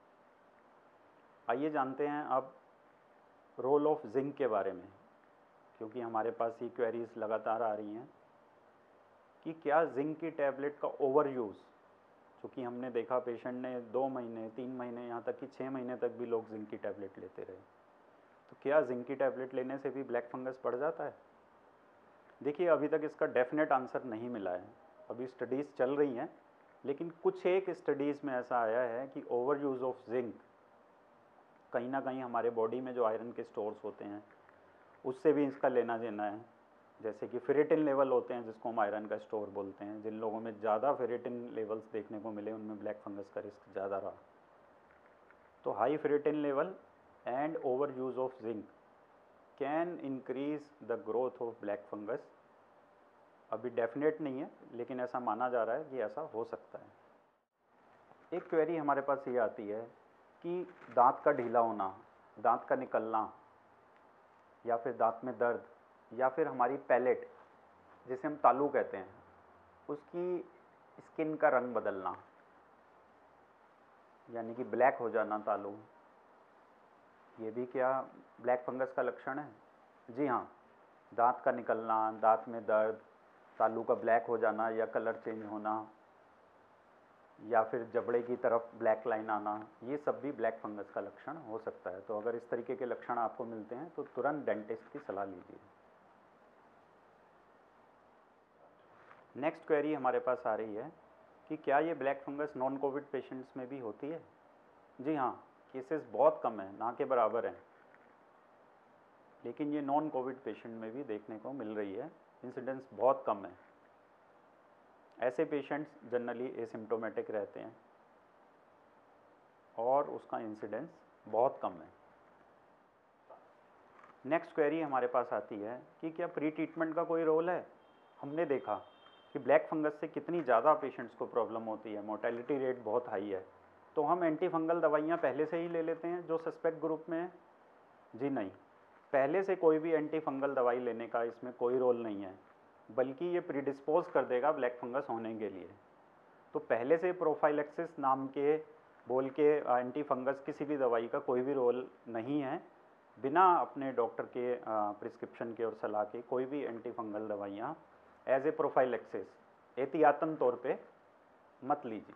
आइए जानते हैं अब रोल ऑफ जिंक के बारे में, क्योंकि हमारे पास ये क्वेरीज लगातार आ रही हैं कि क्या जिंक की टैबलेट का ओवर यूज़, चूँकि हमने देखा पेशेंट ने दो महीने तीन महीने यहाँ तक कि छः महीने तक भी लोग जिंक की टैबलेट लेते रहे, तो क्या जिंक की टैबलेट लेने से भी ब्लैक फंगस बढ़ जाता है। देखिए, अभी तक इसका डेफिनेट आंसर नहीं मिला है, अभी स्टडीज़ चल रही हैं, लेकिन कुछ एक स्टडीज़ में ऐसा आया है कि ओवर यूज़ ऑफ जिंक कहीं ना कहीं हमारे बॉडी में जो आयरन के स्टोर्स होते हैं उससे भी इसका लेना देना है। जैसे कि फेरेटिन लेवल होते हैं जिसको हम आयरन का स्टोर बोलते हैं, जिन लोगों में ज़्यादा फेरेटिन लेवल्स देखने को मिले उनमें ब्लैक फंगस का रिस्क ज़्यादा रहा। तो high ferritin level and over use of zinc can increase the growth of black fungus. अभी डेफिनेट नहीं है, लेकिन ऐसा माना जा रहा है कि ऐसा हो सकता है। एक क्वेरी हमारे पास ये आती है कि दांत का ढीला होना, दांत का निकलना, या फिर दांत में दर्द, या फिर हमारी पैलेट जिसे हम तालू कहते हैं उसकी स्किन का रंग बदलना, यानी कि ब्लैक हो जाना तालू, ये भी क्या ब्लैक फंगस का लक्षण है। जी हाँ, दांत का निकलना, दांत में दर्द, तालू का ब्लैक हो जाना या कलर चेंज होना, या फिर जबड़े की तरफ ब्लैक लाइन आना, ये सब भी ब्लैक फंगस का लक्षण हो सकता है। तो अगर इस तरीके के लक्षण आपको मिलते हैं तो तुरंत डेंटिस्ट की सलाह लीजिए। नेक्स्ट क्वेरी हमारे पास आ रही है कि क्या ये black fungus non COVID patients में भी होती है। जी हाँ, केसेस बहुत कम है, ना के बराबर हैं, लेकिन ये नॉन कोविड पेशेंट में भी देखने को मिल रही है, इंसिडेंस बहुत कम है। ऐसे पेशेंट्स जनरली एसिम्प्टोमेटिक रहते हैं और उसका इंसिडेंस बहुत कम है। नेक्स्ट क्वेरी हमारे पास आती है कि क्या प्री ट्रीटमेंट का कोई रोल है। हमने देखा कि ब्लैक फंगस से कितनी ज़्यादा पेशेंट्स को प्रॉब्लम होती है, मोर्टेलिटी रेट बहुत हाई है, तो हम एंटी फंगल दवाइयाँ पहले से ही ले लेते हैं जो सस्पेक्ट ग्रुप में है। जी नहीं, पहले से कोई भी एंटी फंगल दवाई लेने का इसमें कोई रोल नहीं है, बल्कि ये प्रीडिस्पोज कर देगा ब्लैक फंगस होने के लिए। तो पहले से प्रोफाइलेक्सिस नाम के बोल के एंटी फंगस किसी भी दवाई का कोई भी रोल नहीं है। बिना अपने डॉक्टर के प्रिस्क्रिप्शन के और सलाह के कोई भी एंटी फंगल दवाइयाँ एज ए प्रोफाइलेक्सिस एहतियातन तौर पे मत लीजिए।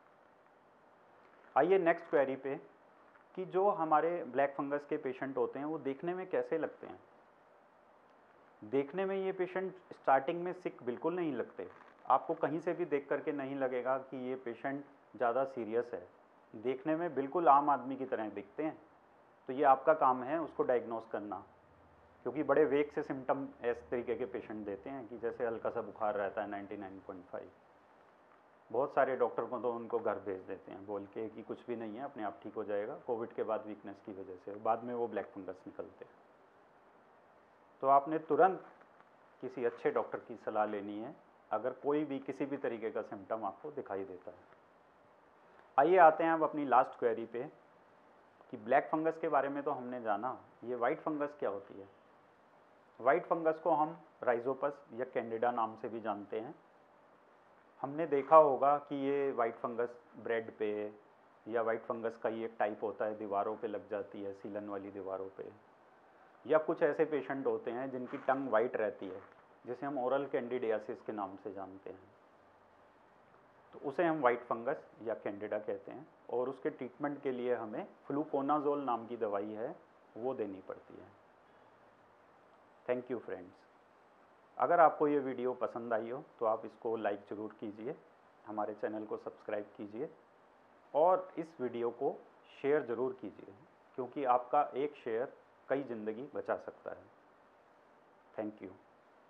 आइए नेक्स्ट क्वेरी पे कि जो हमारे ब्लैक फंगस के पेशेंट होते हैं वो देखने में कैसे लगते हैं। देखने में ये पेशेंट स्टार्टिंग में सिक बिल्कुल नहीं लगते, आपको कहीं से भी देख करके नहीं लगेगा कि ये पेशेंट ज़्यादा सीरियस है, देखने में बिल्कुल आम आदमी की तरह दिखते हैं। तो ये आपका काम है उसको डायग्नोस करना, क्योंकि बड़े वेग से सिम्टम इस तरीके के पेशेंट देते हैं कि जैसे हल्का सा बुखार रहता है नाइन्टी नाइन पॉइंट फाइव। बहुत सारे डॉक्टर को तो उनको घर भेज देते हैं बोल के कि कुछ भी नहीं है, अपने आप ठीक हो जाएगा, कोविड के बाद वीकनेस की वजह से, बाद में वो ब्लैक फंगस निकलते हैं। तो आपने तुरंत किसी अच्छे डॉक्टर की सलाह लेनी है अगर कोई भी किसी भी तरीके का सिम्टम आपको दिखाई देता है। आइए आते हैं अब अपनी लास्ट क्वेरी पे कि ब्लैक फंगस के बारे में तो हमने जाना, ये वाइट फंगस क्या होती है। वाइट फंगस को हम राइजोपस या कैंडिडा नाम से भी जानते हैं। हमने देखा होगा कि ये वाइट फंगस ब्रेड पे या वाइट फंगस का ये एक टाइप होता है, दीवारों पे लग जाती है, सीलन वाली दीवारों पे, या कुछ ऐसे पेशेंट होते हैं जिनकी टंग वाइट रहती है, जिसे हम ओरल कैंडिडियासिस के नाम से जानते हैं, तो उसे हम वाइट फंगस या कैंडिडा कहते हैं। और उसके ट्रीटमेंट के लिए हमें फ्लूकोनाजोल नाम की दवाई है वो देनी पड़ती है। Thank you friends. अगर आपको ये वीडियो पसंद आई हो तो आप इसको लाइक ज़रूर कीजिए, हमारे चैनल को सब्सक्राइब कीजिए और इस वीडियो को शेयर ज़रूर कीजिए, क्योंकि आपका एक शेयर कई ज़िंदगी बचा सकता है। Thank you.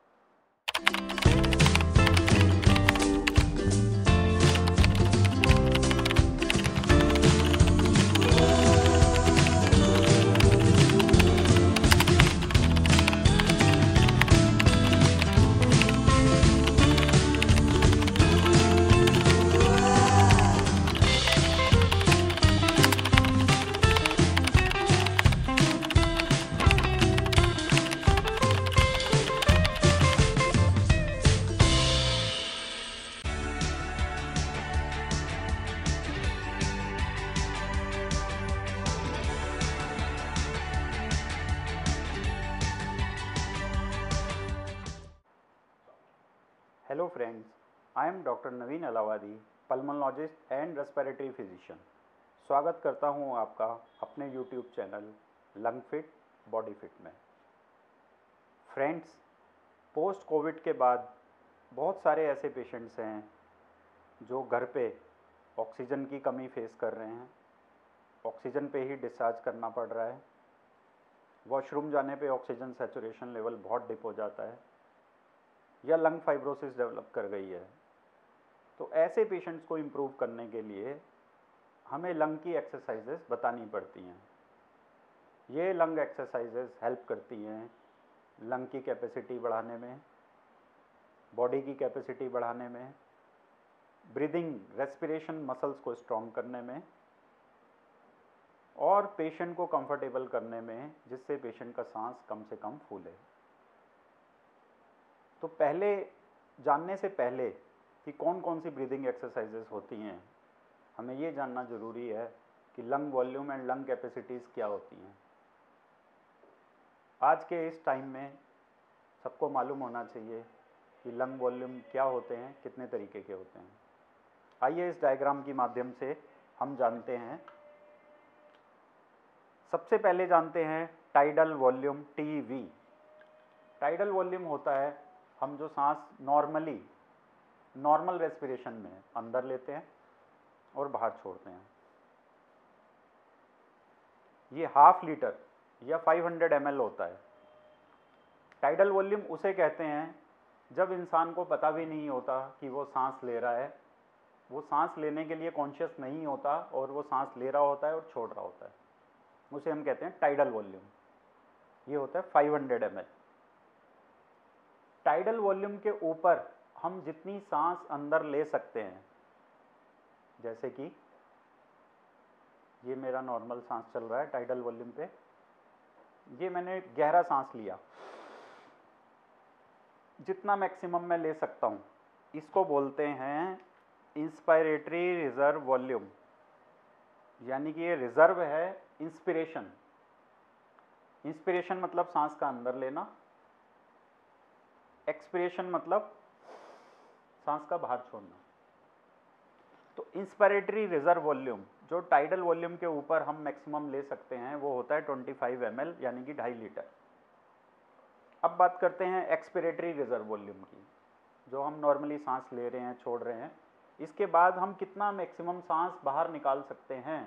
Hello friends, I am doctor Naveen Alawadi, pulmonologist and respiratory physician. स्वागत करता हूं आपका अपने YouTube channel lung fit body fit में। फ्रेंड्स, पोस्ट कोविड के बाद बहुत सारे ऐसे पेशेंट्स हैं जो घर पे ऑक्सीजन की कमी फेस कर रहे हैं, ऑक्सीजन पे ही डिस्चार्ज करना पड़ रहा है, वॉशरूम जाने पे ऑक्सीजन सैचुरेशन लेवल बहुत डिप हो जाता है, या लंग फाइब्रोसिस डेवलप कर गई है। तो ऐसे पेशेंट्स को इम्प्रूव करने के लिए हमें लंग की एक्सरसाइजेस बतानी पड़ती हैं। ये लंग एक्सरसाइजेस हेल्प करती हैं लंग की कैपेसिटी बढ़ाने में, बॉडी की कैपेसिटी बढ़ाने में, ब्रीदिंग रेस्पिरेशन मसल्स को स्ट्रॉन्ग करने में और पेशेंट को कंफर्टेबल करने में, जिससे पेशेंट का सांस कम से कम फूले। तो पहले जानने से पहले कि कौन कौन सी ब्रीदिंग एक्सरसाइजेस होती हैं, हमें ये जानना ज़रूरी है कि lung volume and lung capacities क्या होती हैं। आज के इस टाइम में सबको मालूम होना चाहिए कि लंग वॉल्यूम क्या होते हैं, कितने तरीके के होते हैं। आइए इस डायग्राम के माध्यम से हम जानते हैं। सबसे पहले जानते हैं tidal volume, T V. Tidal volume होता है हम जो सांस नॉर्मली नॉर्मल रेस्पिरेशन में अंदर लेते हैं और बाहर छोड़ते हैं। ये हाफ लीटर या पाँच सौ एम एल होता है। टाइडल वॉल्यूम उसे कहते हैं जब इंसान को पता भी नहीं होता कि वो सांस ले रहा है, वो सांस लेने के लिए कॉन्शियस नहीं होता और वो सांस ले रहा होता है और छोड़ रहा होता है, उसे हम कहते हैं टाइडल वॉल्यूम। ये होता है पाँच सौ एम एल। टाइडल वॉल्यूम के ऊपर हम जितनी सांस अंदर ले सकते हैं, जैसे कि ये मेरा नॉर्मल सांस चल रहा है टाइडल वॉल्यूम पे, ये मैंने गहरा सांस लिया, जितना मैक्सिमम मैं ले सकता हूँ, इसको बोलते हैं इंस्पायरेटरी रिजर्व वॉल्यूम। यानी कि ये रिजर्व है इंस्पिरेशन। इंस्पिरेशन मतलब सांस का अंदर लेना, एक्सपिरेशन मतलब सांस का बाहर छोड़ना। तो इंस्पिरेटरी रिजर्व वॉल्यूम जो टाइडल वॉल्यूम के ऊपर हम मैक्सिमम ले सकते हैं वो होता है पच्चीस एम एल, यानी कि ढाई लीटर। अब बात करते हैं एक्सपिरेटरी रिजर्व वॉल्यूम की, जो हम नॉर्मली सांस ले रहे हैं, छोड़ रहे हैं, इसके बाद हम कितना मैक्सिमम सांस बाहर निकाल सकते हैं,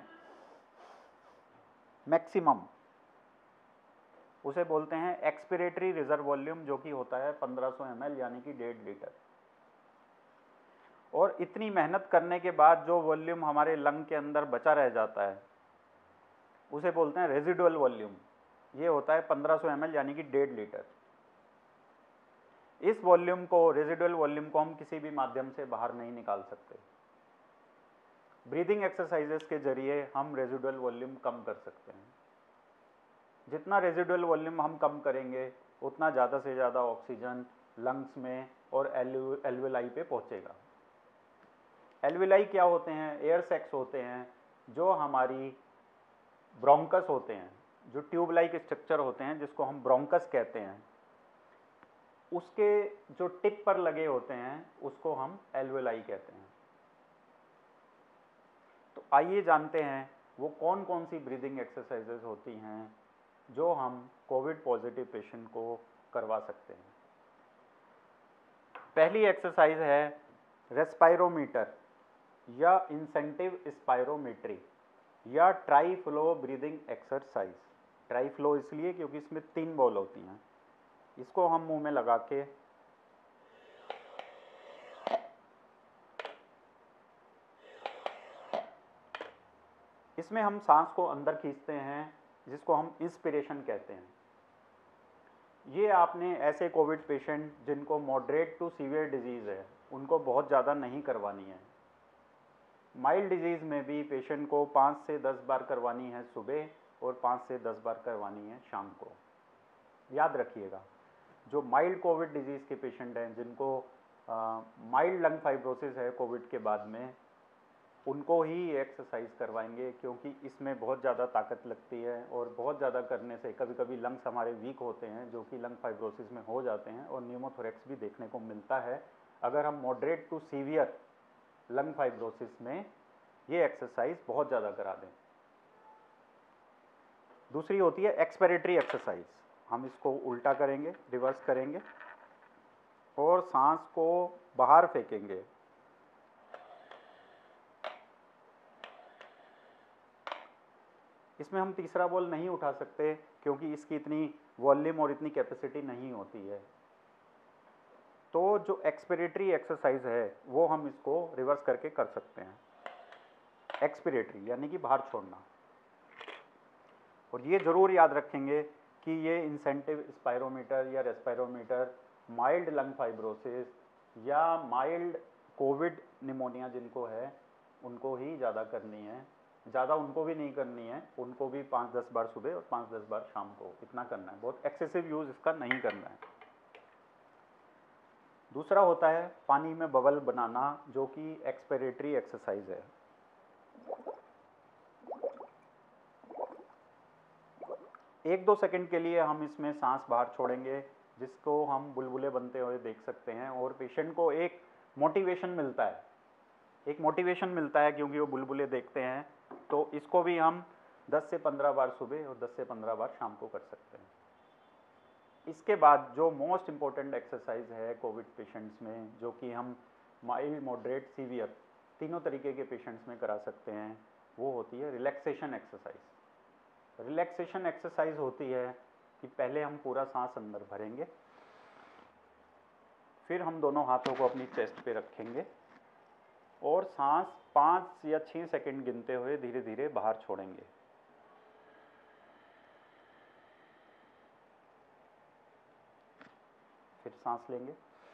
मैक्सिमम, उसे बोलते हैं एक्सपिरेटरी रिजर्व वॉल्यूम, जो कि होता है पंद्रह सौ एम एल, यानी कि डेढ़ लीटर। और इतनी मेहनत करने के बाद जो वॉल्यूम हमारे लंग के अंदर बचा रह जाता है उसे बोलते हैं रेजिडुअल वॉल्यूम। ये होता है पंद्रह सौ एम एल, यानी कि डेढ़ लीटर। इस वॉल्यूम को, रेजिडुअल वॉल्यूम को हम किसी भी माध्यम से बाहर नहीं निकाल सकते। ब्रीदिंग एक्सरसाइजेस के जरिए हम रेजिडुअल वॉल्यूम कम कर सकते हैं। जितना रेजिडुअल वॉल्यूम हम कम करेंगे उतना ज़्यादा से ज़्यादा ऑक्सीजन लंग्स में और एल्वेलाई पे पहुँचेगा। एल्वेलाई क्या होते हैं? एयर सैक्स होते हैं जो हमारी ब्रोंकस होते हैं, जो ट्यूब लाइक स्ट्रक्चर होते हैं जिसको हम ब्रोंकस कहते हैं, उसके जो टिप पर लगे होते हैं उसको हम एल्वेलाई कहते हैं। तो आइए जानते हैं वो कौन कौन सी ब्रीदिंग एक्सरसाइजेज होती हैं जो हम कोविड पॉजिटिव पेशेंट को करवा सकते हैं। पहली एक्सरसाइज है रेस्पायरोमीटर या इंसेंटिव स्पायरोमेट्री या tri flow breathing exercise. Tri flow इसलिए क्योंकि इसमें तीन बॉल होती हैं। इसको हम मुंह में लगा के इसमें हम सांस को अंदर खींचते हैं जिसको हम इंस्पिरेशन कहते हैं। ये आपने ऐसे कोविड पेशेंट जिनको मॉडरेट टू सीवियर डिजीज़ है उनको बहुत ज़्यादा नहीं करवानी है। माइल्ड डिजीज़ में भी पेशेंट को पाँच से दस बार करवानी है सुबह और पाँच से दस बार करवानी है शाम को। याद रखिएगा, जो माइल्ड कोविड डिजीज़ के पेशेंट हैं जिनको माइल्ड लंग फाइब्रोसिस है कोविड के बाद में, उनको ही एक्सरसाइज करवाएंगे क्योंकि इसमें बहुत ज़्यादा ताकत लगती है और बहुत ज़्यादा करने से कभी कभी लंग्स हमारे वीक होते हैं जो कि लंग फाइब्रोसिस में हो जाते हैं और न्यूमोथोरेक्स भी देखने को मिलता है अगर हम moderate to severe lung fibrosis में ये एक्सरसाइज बहुत ज़्यादा करा दें। दूसरी होती है एक्सपिरेटरी एक्सरसाइज। हम इसको उल्टा करेंगे, रिवर्स करेंगे और सांस को बाहर फेंकेंगे। इसमें हम तीसरा बॉल नहीं उठा सकते क्योंकि इसकी इतनी वॉल्यूम और इतनी कैपेसिटी नहीं होती है। तो जो एक्सपिरेटरी एक्सरसाइज है वो हम इसको रिवर्स करके कर सकते हैं। एक्सपिरेटरी यानी कि बाहर छोड़ना। और ये ज़रूर याद रखेंगे कि ये इंसेंटिव स्पायरोमीटर या रेस्पायरोमीटर माइल्ड लंग फाइब्रोसिस या माइल्ड कोविड निमोनिया जिनको है उनको ही ज़्यादा करनी है। ज़्यादा उनको भी नहीं करनी है, उनको भी पाँच दस बार सुबह और पाँच दस बार शाम को, इतना करना है। बहुत एक्सेसिव यूज़ इसका नहीं करना है। दूसरा होता है पानी में बबल बनाना जो कि एक्सपिरेटरी एक्सरसाइज है। एक दो सेकंड के लिए हम इसमें सांस बाहर छोड़ेंगे जिसको हम बुलबुले बनते हुए देख सकते हैं और पेशेंट को एक मोटिवेशन मिलता है एक मोटिवेशन मिलता है क्योंकि वो बुलबुले देखते हैं। तो इसको भी हम दस से पंद्रह बार सुबह और दस से पंद्रह बार शाम को कर सकते हैं। इसके बाद जो मोस्ट इम्पोर्टेंट एक्सरसाइज है कोविड पेशेंट्स में, जो कि हम माइल्ड मॉडरेट सीवियर तीनों तरीके के पेशेंट्स में करा सकते हैं, वो होती है रिलैक्सेशन एक्सरसाइज। रिलैक्सेशन एक्सरसाइज होती है कि पहले हम पूरा सांस अंदर भरेंगे, फिर हम दोनों हाथों को अपनी चेस्ट पे रखेंगे और सांस पाँच या छः सेकंड गिनते हुए धीरे धीरे बाहर छोड़ेंगे। फिर सांस लेंगे,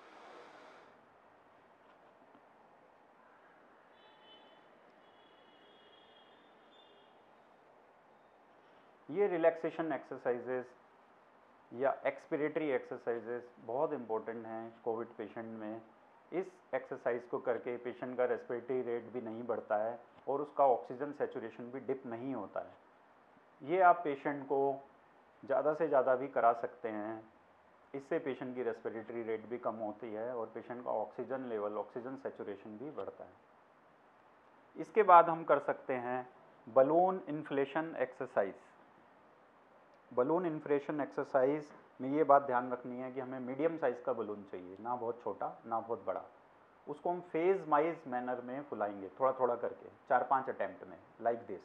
ये रिलैक्सेशन एक्सरसाइजेस या एक्सपिरेटरी एक्सरसाइजेस बहुत इम्पोर्टेंट हैं कोविड पेशेंट में। इस एक्सरसाइज को करके पेशेंट का रेस्पिरेटरी रेट भी नहीं बढ़ता है और उसका ऑक्सीजन सैचुरेशन भी डिप नहीं होता है। ये आप पेशेंट को ज़्यादा से ज़्यादा भी करा सकते हैं। इससे पेशेंट की रेस्पिरेटरी रेट भी कम होती है और पेशेंट का ऑक्सीजन लेवल, ऑक्सीजन सैचुरेशन भी बढ़ता है। इसके बाद हम कर सकते हैं balloon inflation exercise. Balloon inflation exercise में ये बात ध्यान रखनी है कि हमें मीडियम साइज़ का बलून चाहिए, ना बहुत छोटा ना बहुत बड़ा। उसको हम फेज वाइज मैनर में फुलाएंगे, थोड़ा थोड़ा करके, चार पांच अटेम्प्ट में, लाइक दिस।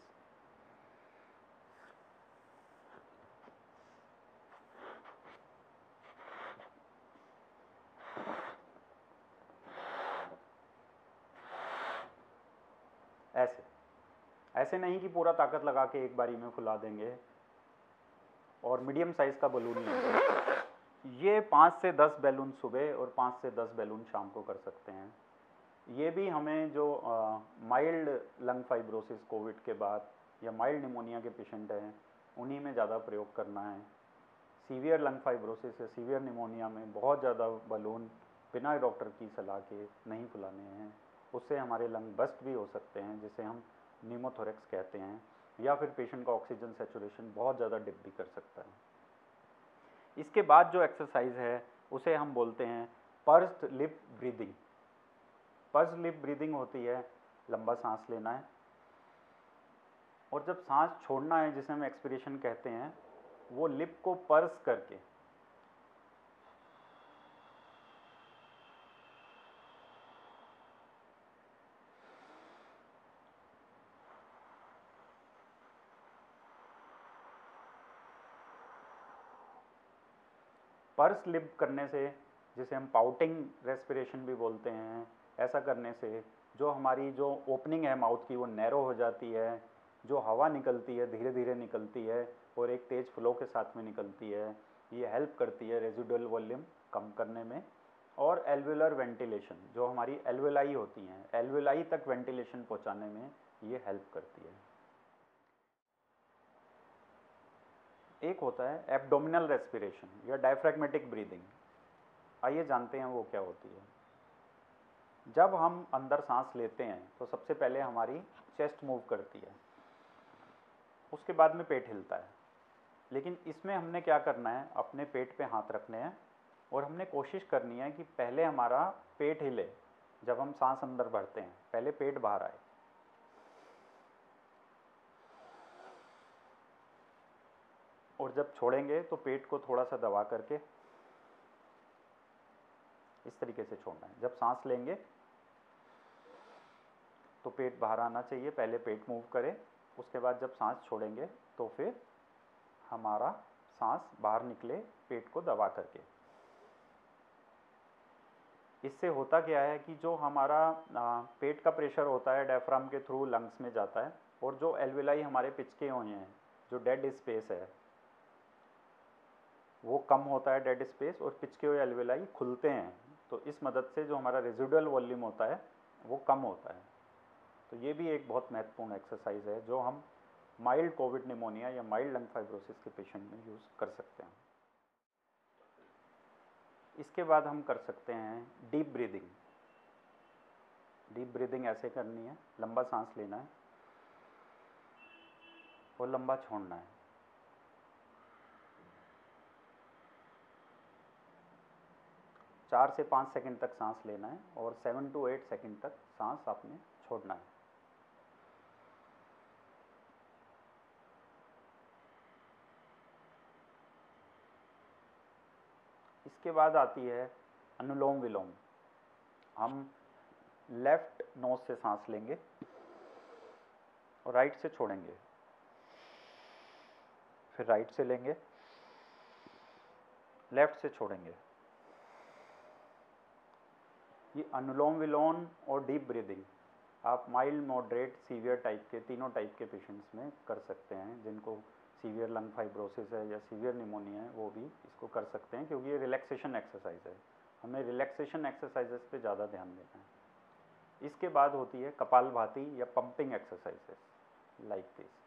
ऐसे ऐसे नहीं कि पूरा ताकत लगा के एक बारी में फुला देंगे और मीडियम साइज़ का बलून लेंगे। ये पाँच से दस बैलून सुबह और पाँच से दस बैलून शाम को कर सकते हैं। ये भी हमें जो माइल्ड लंग फाइब्रोसिस कोविड के बाद या माइल्ड निमोनिया के पेशेंट हैं उन्हीं में ज़्यादा प्रयोग करना है। सीवियर लंग फाइब्रोसिस या सीवियर निमोनिया में बहुत ज़्यादा बलून बिना डॉक्टर की सलाह के नहीं फुलाने हैं, उससे हमारे लंग बस्ट भी हो सकते हैं जिसे हम न्यूमोथोरेक्स कहते हैं, या फिर पेशेंट का ऑक्सीजन सैचुरेशन बहुत ज़्यादा डिप भी कर सकता है। इसके बाद जो एक्सरसाइज है उसे हम बोलते हैं pursed lip breathing. Pursed lip breathing होती है, लंबा सांस लेना है और जब सांस छोड़ना है जिसे हम एक्सपिरेशन कहते हैं, वो लिप को पर्स करके पर्स लिप करने से, जिसे हम पाउटिंग रेस्पिरेशन भी बोलते हैं, ऐसा करने से जो हमारी जो ओपनिंग है माउथ की वो नैरो हो जाती है, जो हवा निकलती है धीरे धीरे निकलती है और एक तेज फ्लो के साथ में निकलती है। ये हेल्प करती है रेजिडुअल वॉल्यूम कम करने में। और एल्वुलर वेंटिलेशन, जो हमारी एल्वुलाई होती हैं, एल्वुलाई तक वेंटिलेशन पहुंचाने में ये हेल्प करती है। एक होता है एब्डोमिनल रेस्पिरेशन या डायफ्रैग्मेटिक ब्रीदिंग। आइए जानते हैं वो क्या होती है। जब हम अंदर सांस लेते हैं तो सबसे पहले हमारी चेस्ट मूव करती है, उसके बाद में पेट हिलता है। लेकिन इसमें हमने क्या करना है, अपने पेट पे हाथ रखने हैं और हमने कोशिश करनी है कि पहले हमारा पेट हिले। जब हम सांस अंदर भरते हैं पहले पेट बाहर आए, और जब छोड़ेंगे तो पेट को थोड़ा सा दबा करके इस तरीके से छोड़ना है। जब सांस लेंगे तो पेट बाहर आना चाहिए, पहले पेट मूव करे, उसके बाद जब सांस छोड़ेंगे तो फिर हमारा सांस बाहर निकले पेट को दबा करके। इससे होता क्या है कि जो हमारा पेट का प्रेशर होता है डायफ्राम के थ्रू लंग्स में जाता है, और जो एल्वुलाई हमारे पिचके हुए हैं, जो डेड स्पेस है वो कम होता है, डेड स्पेस, और पिचके हुए एल्वुलाई खुलते हैं। तो इस मदद से जो हमारा रेजिडुअल वॉल्यूम होता है वो कम होता है। तो ये भी एक बहुत महत्वपूर्ण एक्सरसाइज है जो हम माइल्ड कोविड निमोनिया या माइल्ड लंग फाइब्रोसिस के पेशेंट में यूज़ कर सकते हैं। इसके बाद हम कर सकते हैं डीप ब्रीदिंग। डीप ब्रीदिंग ऐसे करनी है, लंबा सांस लेना है और लंबा छोड़ना है। चार से पाँच सेकंड तक सांस लेना है और सेवन टू एट सेकंड तक सांस आपने छोड़ना है। इसके बाद आती है अनुलोम विलोम। हम लेफ्ट नोज से सांस लेंगे और राइट से छोड़ेंगे, फिर राइट से लेंगे, लेफ्ट से छोड़ेंगे। ये अनुलोम विलोम और डीप ब्रीदिंग आप माइल्ड, मॉडरेट, सीवियर टाइप के, तीनों टाइप के पेशेंट्स में कर सकते हैं। जिनको सीवियर लंग फाइब्रोसिस है या सीवियर निमोनिया है वो भी इसको कर सकते हैं, क्योंकि ये रिलैक्सेशन एक्सरसाइज है। हमें रिलैक्सेशन एक्सरसाइजेस पे ज़्यादा ध्यान देना है। इसके बाद होती है कपालभाति या पंपिंग एक्सरसाइजेस लाइक दिस।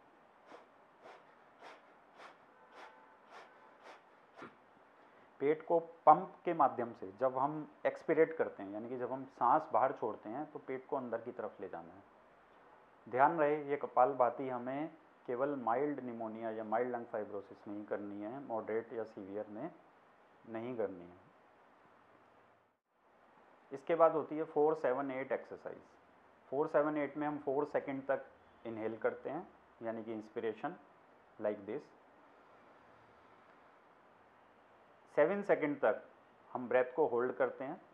पेट को पंप के माध्यम से जब हम एक्सपिरेट करते हैं, यानी कि जब हम सांस बाहर छोड़ते हैं, तो पेट को अंदर की तरफ ले जाना है। ध्यान रहे ये कपालभाति हमें केवल माइल्ड निमोनिया या माइल्ड लंग फाइब्रोसिस में ही करनी है, मॉडरेट या सीवियर में नहीं करनी है। इसके बाद होती है four seven eight exercise. Four seven eight में हम फोर सेकेंड तक इनहेल करते हैं, यानी कि inspiration like this. Seven second तक हम ब्रेथ को होल्ड करते हैं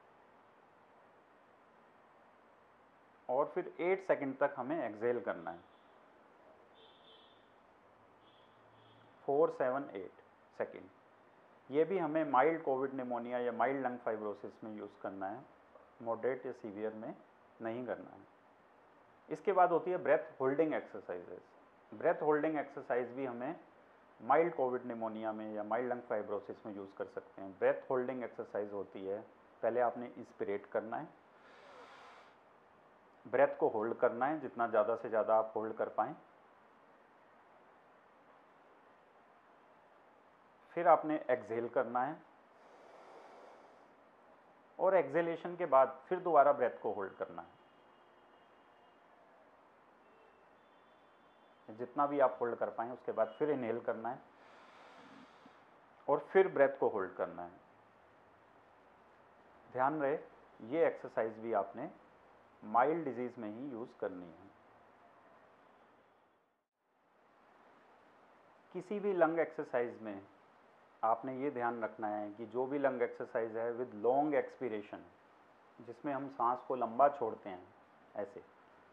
और फिर एट सेकेंड तक हमें एक्सहेल करना है। Four seven eight second. ये भी हमें माइल्ड कोविड निमोनिया या माइल्ड लंग फाइब्रोसिस में यूज़ करना है, मॉडरेट या सीवियर में नहीं करना है। इसके बाद होती है breath holding exercises. Breath holding exercise भी हमें माइल्ड कोविड निमोनिया में या माइल्ड लंग फाइब्रोसिस में यूज़ कर सकते हैं। ब्रेथ होल्डिंग एक्सरसाइज होती है, पहले आपने इंस्पिरेट करना है, ब्रेथ को होल्ड करना है, जितना ज़्यादा से ज़्यादा आप होल्ड कर पाएँ। फिर आपने एक्सहेल करना है और एक्सहेलेशन के बाद फिर दोबारा ब्रेथ को होल्ड करना है। जितना भी आप होल्ड कर पाएँ, उसके बाद फिर इनहेल करना है और फिर ब्रेथ को होल्ड करना है। ध्यान रहे, ये एक्सरसाइज भी आपने माइल्ड डिजीज में ही यूज़ करनी है। किसी भी लंग एक्सरसाइज में आपने ये ध्यान रखना है कि जो भी लंग एक्सरसाइज है विद लॉन्ग एक्सपीरेशन, जिसमें हम सांस को लंबा छोड़ते हैं ऐसे,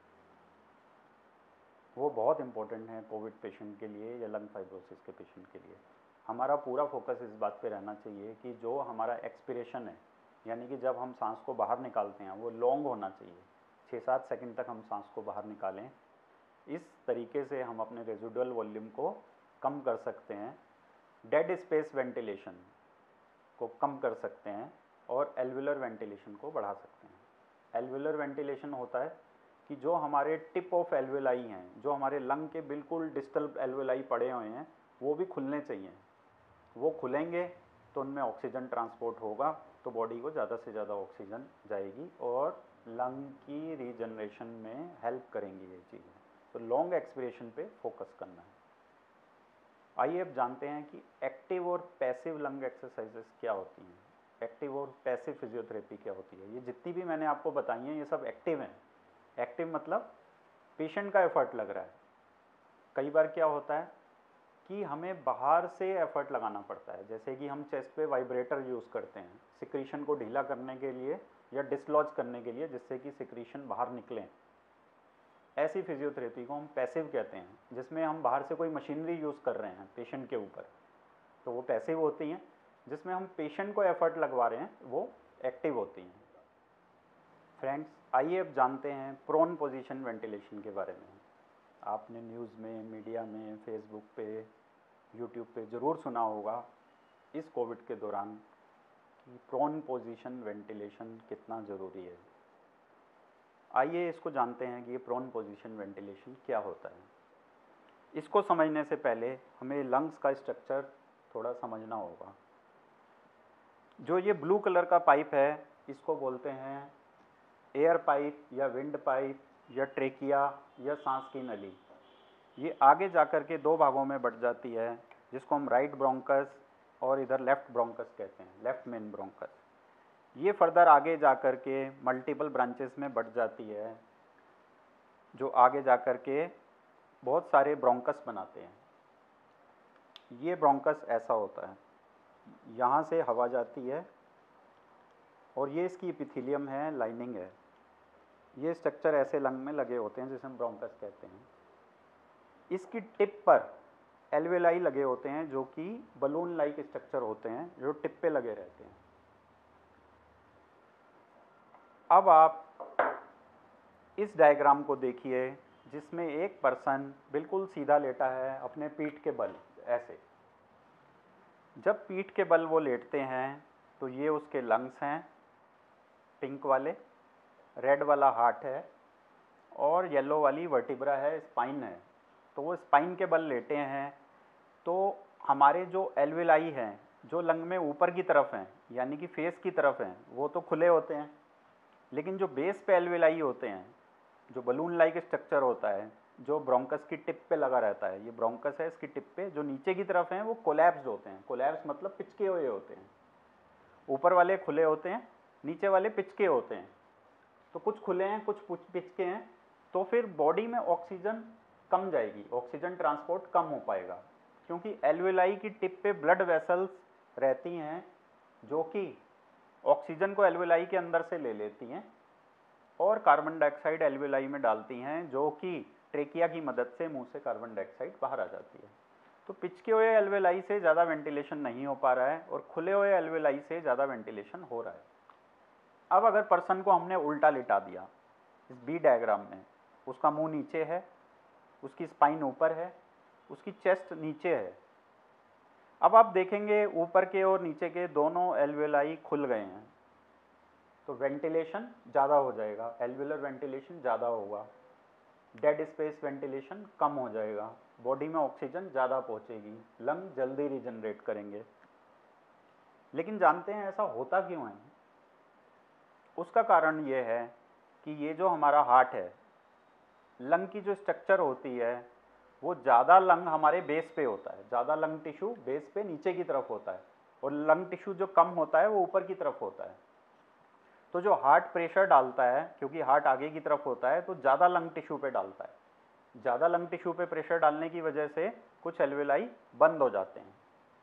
वो बहुत इंपॉर्टेंट है कोविड पेशेंट के लिए या लंग फाइब्रोसिस के पेशेंट के लिए। हमारा पूरा फोकस इस बात पे रहना चाहिए कि जो हमारा एक्सपीरेशन है, यानी कि जब हम सांस को बाहर निकालते हैं, वो लॉन्ग होना चाहिए। छः सात सेकंड तक हम सांस को बाहर निकालें। इस तरीके से हम अपने रेजिडुअल वॉल्यूम को कम कर सकते हैं, डेड स्पेस वेंटिलेशन को कम कर सकते हैं और एल्वुलर वेंटिलेशन को बढ़ा सकते हैं। एल्वुलर वेंटिलेशन होता है कि जो हमारे टिप ऑफ एल्वुलाई हैं, जो हमारे लंग के बिल्कुल डिस्टल एल्वुलाई पड़े हुए हैं, वो भी खुलने चाहिए। वो खुलेंगे तो उनमें ऑक्सीजन ट्रांसपोर्ट होगा, तो बॉडी को ज़्यादा से ज़्यादा ऑक्सीजन जाएगी और लंग की रीजनरेशन में हेल्प करेंगी ये चीज़ें। तो लॉन्ग एक्सपीरेशन पे फोकस करना है। आइए अब जानते हैं कि एक्टिव और पैसिव लंग एक्सरसाइजेस क्या होती हैं, एक्टिव और पैसिव फिजियोथेरेपी क्या होती है। ये जितनी भी मैंने आपको बताई हैं, ये सब एक्टिव हैं। एक्टिव मतलब पेशेंट का एफर्ट लग रहा है। कई बार क्या होता है कि हमें बाहर से एफर्ट लगाना पड़ता है, जैसे कि हम चेस्ट पे वाइब्रेटर यूज़ करते हैं सिक्रीशन को ढीला करने के लिए या डिसलॉज करने के लिए, जिससे कि सिक्रीशन बाहर निकलें। ऐसी फिजियोथेरेपी को हम पैसिव कहते हैं, जिसमें हम बाहर से कोई मशीनरी यूज़ कर रहे हैं पेशेंट के ऊपर, तो वो पैसिव होती हैं। जिसमें हम पेशेंट को एफर्ट लगवा रहे हैं, वो एक्टिव होती हैं। फ्रेंड्स, आइए अब जानते हैं प्रोन पोजीशन वेंटिलेशन के बारे में। आपने न्यूज़ में, मीडिया में, फेसबुक पे, यूट्यूब पे ज़रूर सुना होगा इस कोविड के दौरान कि प्रोन पोजीशन वेंटिलेशन कितना ज़रूरी है। आइए इसको जानते हैं कि ये प्रोन पोजीशन वेंटिलेशन क्या होता है। इसको समझने से पहले हमें लंग्स का स्ट्रक्चर थोड़ा समझना होगा। जो ये ब्लू कलर का पाइप है, इसको बोलते हैं एयर पाइप या विंड पाइप या ट्रेकिया या सांस की नली। ये आगे जाकर के दो भागों में बढ़ जाती है, जिसको हम राइट ब्रोंकस और इधर लेफ्ट ब्रोंकस कहते हैं, लेफ्ट मेन ब्रोंकस। ये फर्दर आगे जाकर के मल्टीपल ब्रांचेस में बढ़ जाती है, जो आगे जाकर के बहुत सारे ब्रोंकस बनाते हैं। ये ब्रोंकस ऐसा होता है, यहाँ से हवा जाती है और ये इसकी एपिथेलियम है, लाइनिंग है। ये स्ट्रक्चर ऐसे लंग में लगे होते हैं, जिसे हम ब्रोंकस कहते हैं। इसकी टिप पर एल्वेलाई लगे होते हैं, जो कि बलून लाइक स्ट्रक्चर होते हैं, जो टिप पे लगे रहते हैं। अब आप इस डायग्राम को देखिए, जिसमें एक पर्सन बिल्कुल सीधा लेटा है अपने पीठ के बल ऐसे। जब पीठ के बल वो लेटते हैं तो ये उसके लंग्स हैं, पिंक वाले, रेड वाला हार्ट है और येलो वाली वर्टिब्रा है, स्पाइन है। तो वो स्पाइन के बल लेटे हैं, तो हमारे जो एल्वेलाई हैं, जो लंग में ऊपर की तरफ हैं, यानी कि फेस की तरफ हैं, वो तो खुले होते हैं। लेकिन जो बेस पे एल्वेलाई होते हैं, जो बलून लाइक स्ट्रक्चर होता है, जो ब्रोंकस की टिप पे लगा रहता है, ये ब्रोंकस है, इसकी टिप पे जो नीचे की तरफ हैं वो कोलैप्स्ड होते हैं। कोलैप्स मतलब पिचके हुए होते हैं। ऊपर वाले खुले होते हैं, नीचे वाले पिचके होते हैं। तो कुछ खुले हैं, कुछ पिचके हैं, तो फिर बॉडी में ऑक्सीजन कम जाएगी, ऑक्सीजन ट्रांसपोर्ट कम हो पाएगा, क्योंकि एल्वेलाई की टिप पे ब्लड वेसल्स रहती हैं, जो कि ऑक्सीजन को एल्वेलाई के अंदर से ले लेती हैं और कार्बन डाइऑक्साइड एल्वेलाई में डालती हैं, जो कि ट्रेकिया की मदद से मुंह से कार्बन डाइऑक्साइड बाहर आ जाती है। तो पिचके हुए एल्वेलाई से ज़्यादा वेंटिलेशन नहीं हो पा रहा है और खुले हुए एल्वेलाई से ज़्यादा वेंटिलेशन हो रहा है। अब अगर पर्सन को हमने उल्टा लिटा दिया इस बी डायग्राम में, उसका मुंह नीचे है, उसकी स्पाइन ऊपर है, उसकी चेस्ट नीचे है। अब आप देखेंगे ऊपर के और नीचे के दोनों एल्वेलाई खुल गए हैं। तो वेंटिलेशन ज़्यादा हो जाएगा, एल्वियुलर वेंटिलेशन ज़्यादा होगा, डेड स्पेस वेंटिलेशन कम हो जाएगा, बॉडी में ऑक्सीजन ज़्यादा पहुंचेगी, लंग जल्दी रिजनरेट करेंगे। लेकिन जानते हैं ऐसा होता क्यों है? उसका कारण ये है कि ये जो हमारा हार्ट है, लंग की जो स्ट्रक्चर होती है वो ज़्यादा लंग हमारे बेस पे होता है, ज़्यादा लंग टिश्यू बेस पे नीचे की तरफ होता है, और लंग टिश्यू जो कम होता है वो ऊपर की तरफ होता है। तो जो हार्ट प्रेशर डालता है, क्योंकि हार्ट आगे की तरफ होता है, तो ज़्यादा लंग टिश्यू पे डालता है। ज़्यादा लंग टिश्यू पे प्रेशर डालने की वजह से कुछ एल्वेलाई बंद हो जाते हैं।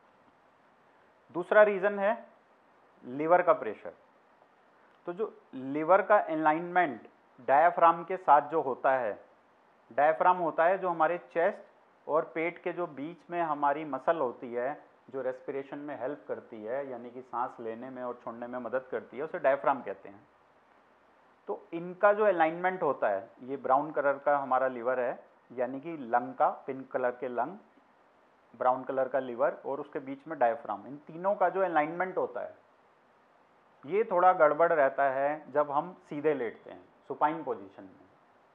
दूसरा रीज़न है लीवर का प्रेशर। तो जो लीवर का अलाइनमेंट डायाफ्राम के साथ जो होता है, डायाफ्राम होता है जो हमारे चेस्ट और पेट के जो बीच में हमारी मसल होती है, जो रेस्पिरेशन में हेल्प करती है, यानी कि सांस लेने में और छोड़ने में मदद करती है, उसे डायफ्राम कहते हैं। तो इनका जो अलाइनमेंट होता है, ये ब्राउन कलर का हमारा लीवर है, यानी कि लंग का, पिंक कलर के लंग, ब्राउन कलर का लीवर और उसके बीच में डायफ्राम, इन तीनों का जो अलाइनमेंट होता है ये थोड़ा गड़बड़ रहता है जब हम सीधे लेटते हैं, सुपाइन पोजीशन में।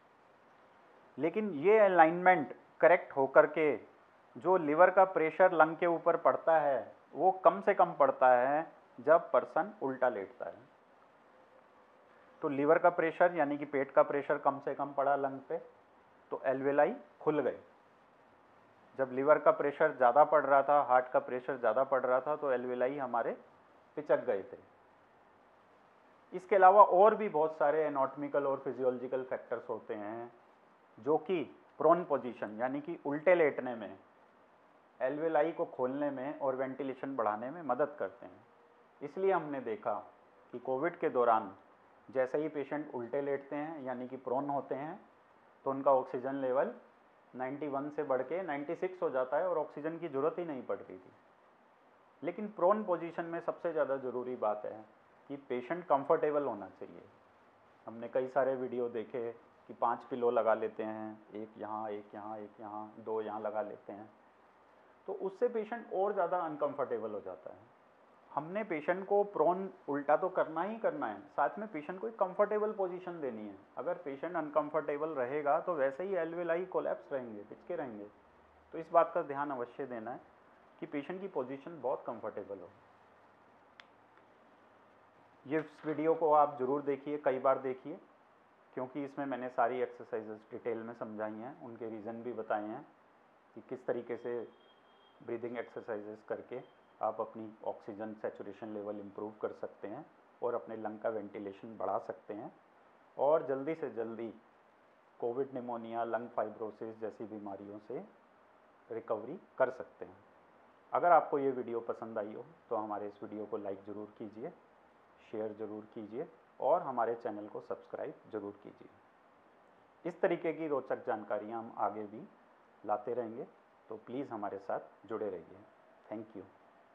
लेकिन ये अलाइनमेंट करेक्ट होकर के जो लीवर का प्रेशर लंग के ऊपर पड़ता है वो कम से कम पड़ता है जब पर्सन उल्टा लेटता है। तो लीवर का प्रेशर यानी कि पेट का प्रेशर कम से कम पड़ा लंग पे, तो एल्वेलाई खुल गए। जब लीवर का प्रेशर ज़्यादा पड़ रहा था, हार्ट का प्रेशर ज़्यादा पड़ रहा था, तो एल्वेलाई हमारे पिचक गए थे। इसके अलावा और भी बहुत सारे एनाटॉमिकल और फिजियोलॉजिकल फैक्टर्स होते हैं जो कि प्रोन पोजीशन यानी कि उल्टे लेटने में एल्वेलाई को खोलने में और वेंटिलेशन बढ़ाने में मदद करते हैं। इसलिए हमने देखा कि कोविड के दौरान जैसे ही पेशेंट उल्टे लेटते हैं यानी कि प्रोन होते हैं, तो उनका ऑक्सीजन लेवल इक्यानवे से बढ़ के छियानवे हो जाता है और ऑक्सीजन की ज़रूरत ही नहीं पड़ रही थी। लेकिन प्रोन पोजीशन में सबसे ज़्यादा ज़रूरी बात है कि पेशेंट कंफर्टेबल होना चाहिए। हमने कई सारे वीडियो देखे कि पांच पिलो लगा लेते हैं, एक यहाँ एक यहाँ एक यहाँ, दो यहाँ लगा लेते हैं, तो उससे पेशेंट और ज़्यादा अनकंफर्टेबल हो जाता है। हमने पेशेंट को प्रोन उल्टा तो करना ही करना है, साथ में पेशेंट को एक कंफर्टेबल पोजीशन देनी है। अगर पेशेंट अनकंफर्टेबल रहेगा तो वैसे ही एल्वेलाई कोलैप्स रहेंगे, पिचके रहेंगे। तो इस बात का ध्यान अवश्य देना है कि पेशेंट की पोजीशन बहुत कंफर्टेबल हो। ये इस वीडियो को आप ज़रूर देखिए, कई बार देखिए, क्योंकि इसमें मैंने सारी एक्सरसाइजेस डिटेल में समझाई हैं, उनके रीज़न भी बताए हैं कि किस तरीके से ब्रीदिंग एक्सरसाइजेस करके आप अपनी ऑक्सीजन सैचुरेशन लेवल इम्प्रूव कर सकते हैं और अपने लंग का वेंटिलेशन बढ़ा सकते हैं और जल्दी से जल्दी कोविड निमोनिया, लंग फाइब्रोसिस जैसी बीमारियों से रिकवरी कर सकते हैं। अगर आपको ये वीडियो पसंद आई हो तो हमारे इस वीडियो को लाइक ज़रूर कीजिए, शेयर ज़रूर कीजिए और हमारे चैनल को सब्सक्राइब ज़रूर कीजिए। इस तरीके की रोचक जानकारियाँ हम आगे भी लाते रहेंगे, तो प्लीज़ हमारे साथ जुड़े रहिए। Thank you.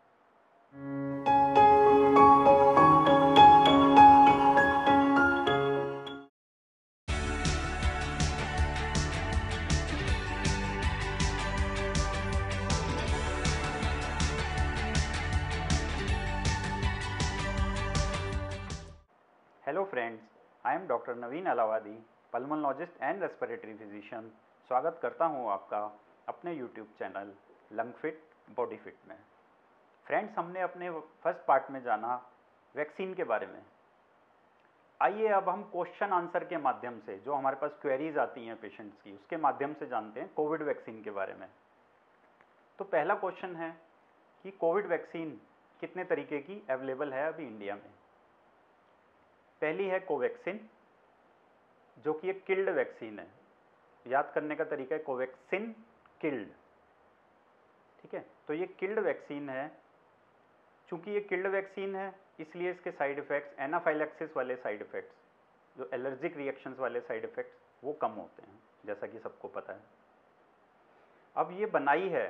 Hello friends, I am doctor Naveen Alawadi, pulmonologist and respiratory physician. स्वागत करता हूं आपका अपने YouTube channel lung fit body fit में। फ्रेंड्स, हमने अपने फर्स्ट पार्ट में जाना वैक्सीन के बारे में। आइए अब हम क्वेश्चन आंसर के माध्यम से, जो हमारे पास क्वेरीज आती हैं पेशेंट्स की, उसके माध्यम से जानते हैं कोविड वैक्सीन के बारे में। तो पहला क्वेश्चन है कि कोविड वैक्सीन कितने तरीके की अवेलेबल है अभी इंडिया में। पहली है कोवैक्सीन, जो कि एक किल्ड वैक्सीन है। याद करने का तरीका है कोवैक्सीन किल्ड, ठीक है। तो ये किल्ड वैक्सीन है। चूंकि ये किल्ड वैक्सीन है इसलिए इसके साइड इफ़ेक्ट्स, एनाफाइलैक्सिस वाले साइड इफ़ेक्ट्स, जो एलर्जिक रिएक्शंस वाले साइड इफ़ेक्ट्स, वो कम होते हैं, जैसा कि सबको पता है। अब ये बनाई है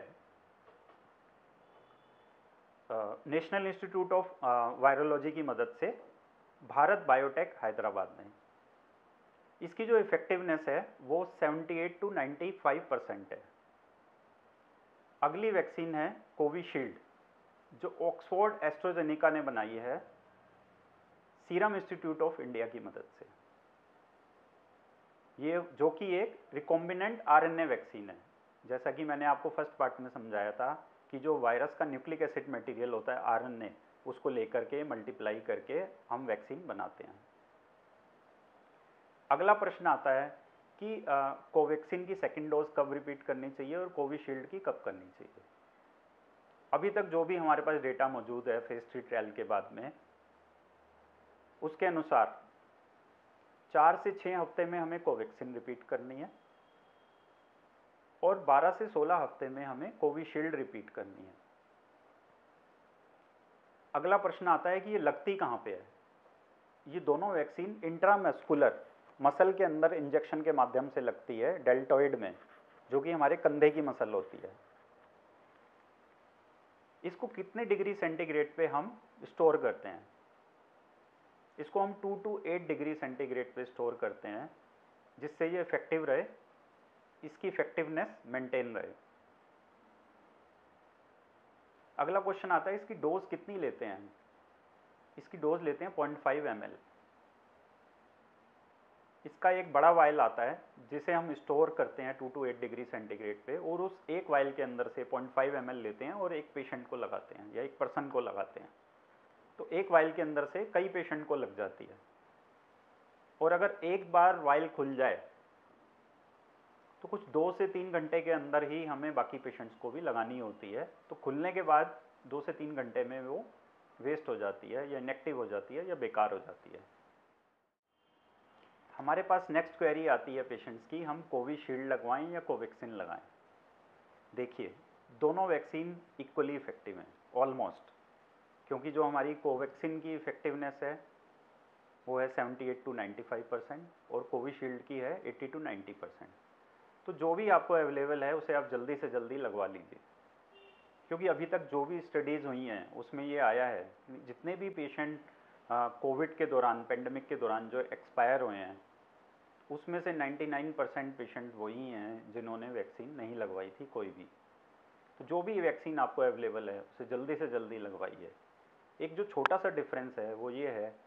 नेशनल इंस्टीट्यूट ऑफ वायरोलॉजी की मदद से भारत बायोटेक हैदराबाद में। इसकी जो इफेक्टिवनेस है वो अठहत्तर टू पचानवे परसेंट है। अगली वैक्सीन है कोविशील्ड, जो ऑक्सफोर्ड एस्ट्राजेनेका ने बनाई है। सीरम इंस्टीट्यूट ऑफ इंडिया की मदद से। ये जो कि एक रिकॉम्बिनेंट आरएनए वैक्सीन है। जैसा कि मैंने आपको फर्स्ट पार्ट में समझाया था कि जो वायरस का न्यूक्लिक एसिड मटेरियल होता है आरएनए, उसको लेकर के मल्टीप्लाई करके हम वैक्सीन बनाते हैं। अगला प्रश्न आता है कि कोवैक्सीन की सेकेंड डोज कब रिपीट करनी चाहिए और कोविशील्ड की कब करनी चाहिए। अभी तक जो भी हमारे पास डेटा मौजूद है फेज थ्री ट्रायल के बाद में, उसके अनुसार चार से छः हफ्ते में हमें कोवैक्सीन रिपीट करनी है और बारह से सोलह हफ्ते में हमें कोविशील्ड रिपीट करनी है। अगला प्रश्न आता है कि ये लगती कहाँ पे है। ये दोनों वैक्सीन इंट्रामस्कुलर मसल के अंदर इंजेक्शन के माध्यम से लगती है, डेल्टॉइड में, जो कि हमारे कंधे की मसल होती है। इसको कितने डिग्री सेंटीग्रेड पे हम स्टोर करते हैं? इसको हम two to eight degree centigrade पे स्टोर करते हैं, जिससे ये इफेक्टिव रहे, इसकी इफेक्टिवनेस मेंटेन रहे। अगला क्वेश्चन आता है इसकी डोज कितनी लेते हैं? इसकी डोज लेते हैं पॉइंट फाइव एम एल। इसका एक बड़ा वायल आता है जिसे हम स्टोर करते हैं two to eight degree centigrade पे, और उस एक वायल के अंदर से पॉइंट फाइव एम एल लेते हैं और एक पेशेंट को लगाते हैं या एक पर्सन को लगाते हैं। तो एक वायल के अंदर से कई पेशेंट को लग जाती है, और अगर एक बार वायल खुल जाए तो कुछ दो से तीन घंटे के अंदर ही हमें बाकी पेशेंट्स को भी लगानी होती है। तो खुलने के बाद दो से तीन घंटे में वो वेस्ट हो जाती है या इनएक्टिव हो जाती है या बेकार हो जाती है। हमारे पास नेक्स्ट क्वेरी आती है पेशेंट्स की, हम कोविशील्ड लगवाएं या कोवैक्सीन लगाएं। देखिए, दोनों वैक्सीन इक्वली इफेक्टिव हैं ऑलमोस्ट, क्योंकि जो हमारी कोवैक्सीन की इफेक्टिवनेस है वो है seventy eight to ninety five percent और कोविशील्ड की है एट्टी टू नाइन्टी परसेंट। तो जो भी आपको अवेलेबल है उसे आप जल्दी से जल्दी लगवा लीजिए, क्योंकि अभी तक जो भी स्टडीज़ हुई हैं उसमें ये आया है जितने भी पेशेंट कोविड के दौरान, पेंडेमिक के दौरान जो एक्सपायर हुए हैं, उसमें से नाइन्टी नाइन परसेंट पेशेंट वही हैं जिन्होंने वैक्सीन नहीं लगवाई थी कोई भी। तो जो भी वैक्सीन आपको अवेलेबल है उसे जल्दी से जल्दी लगवाइए। एक जो छोटा सा डिफरेंस है वो ये है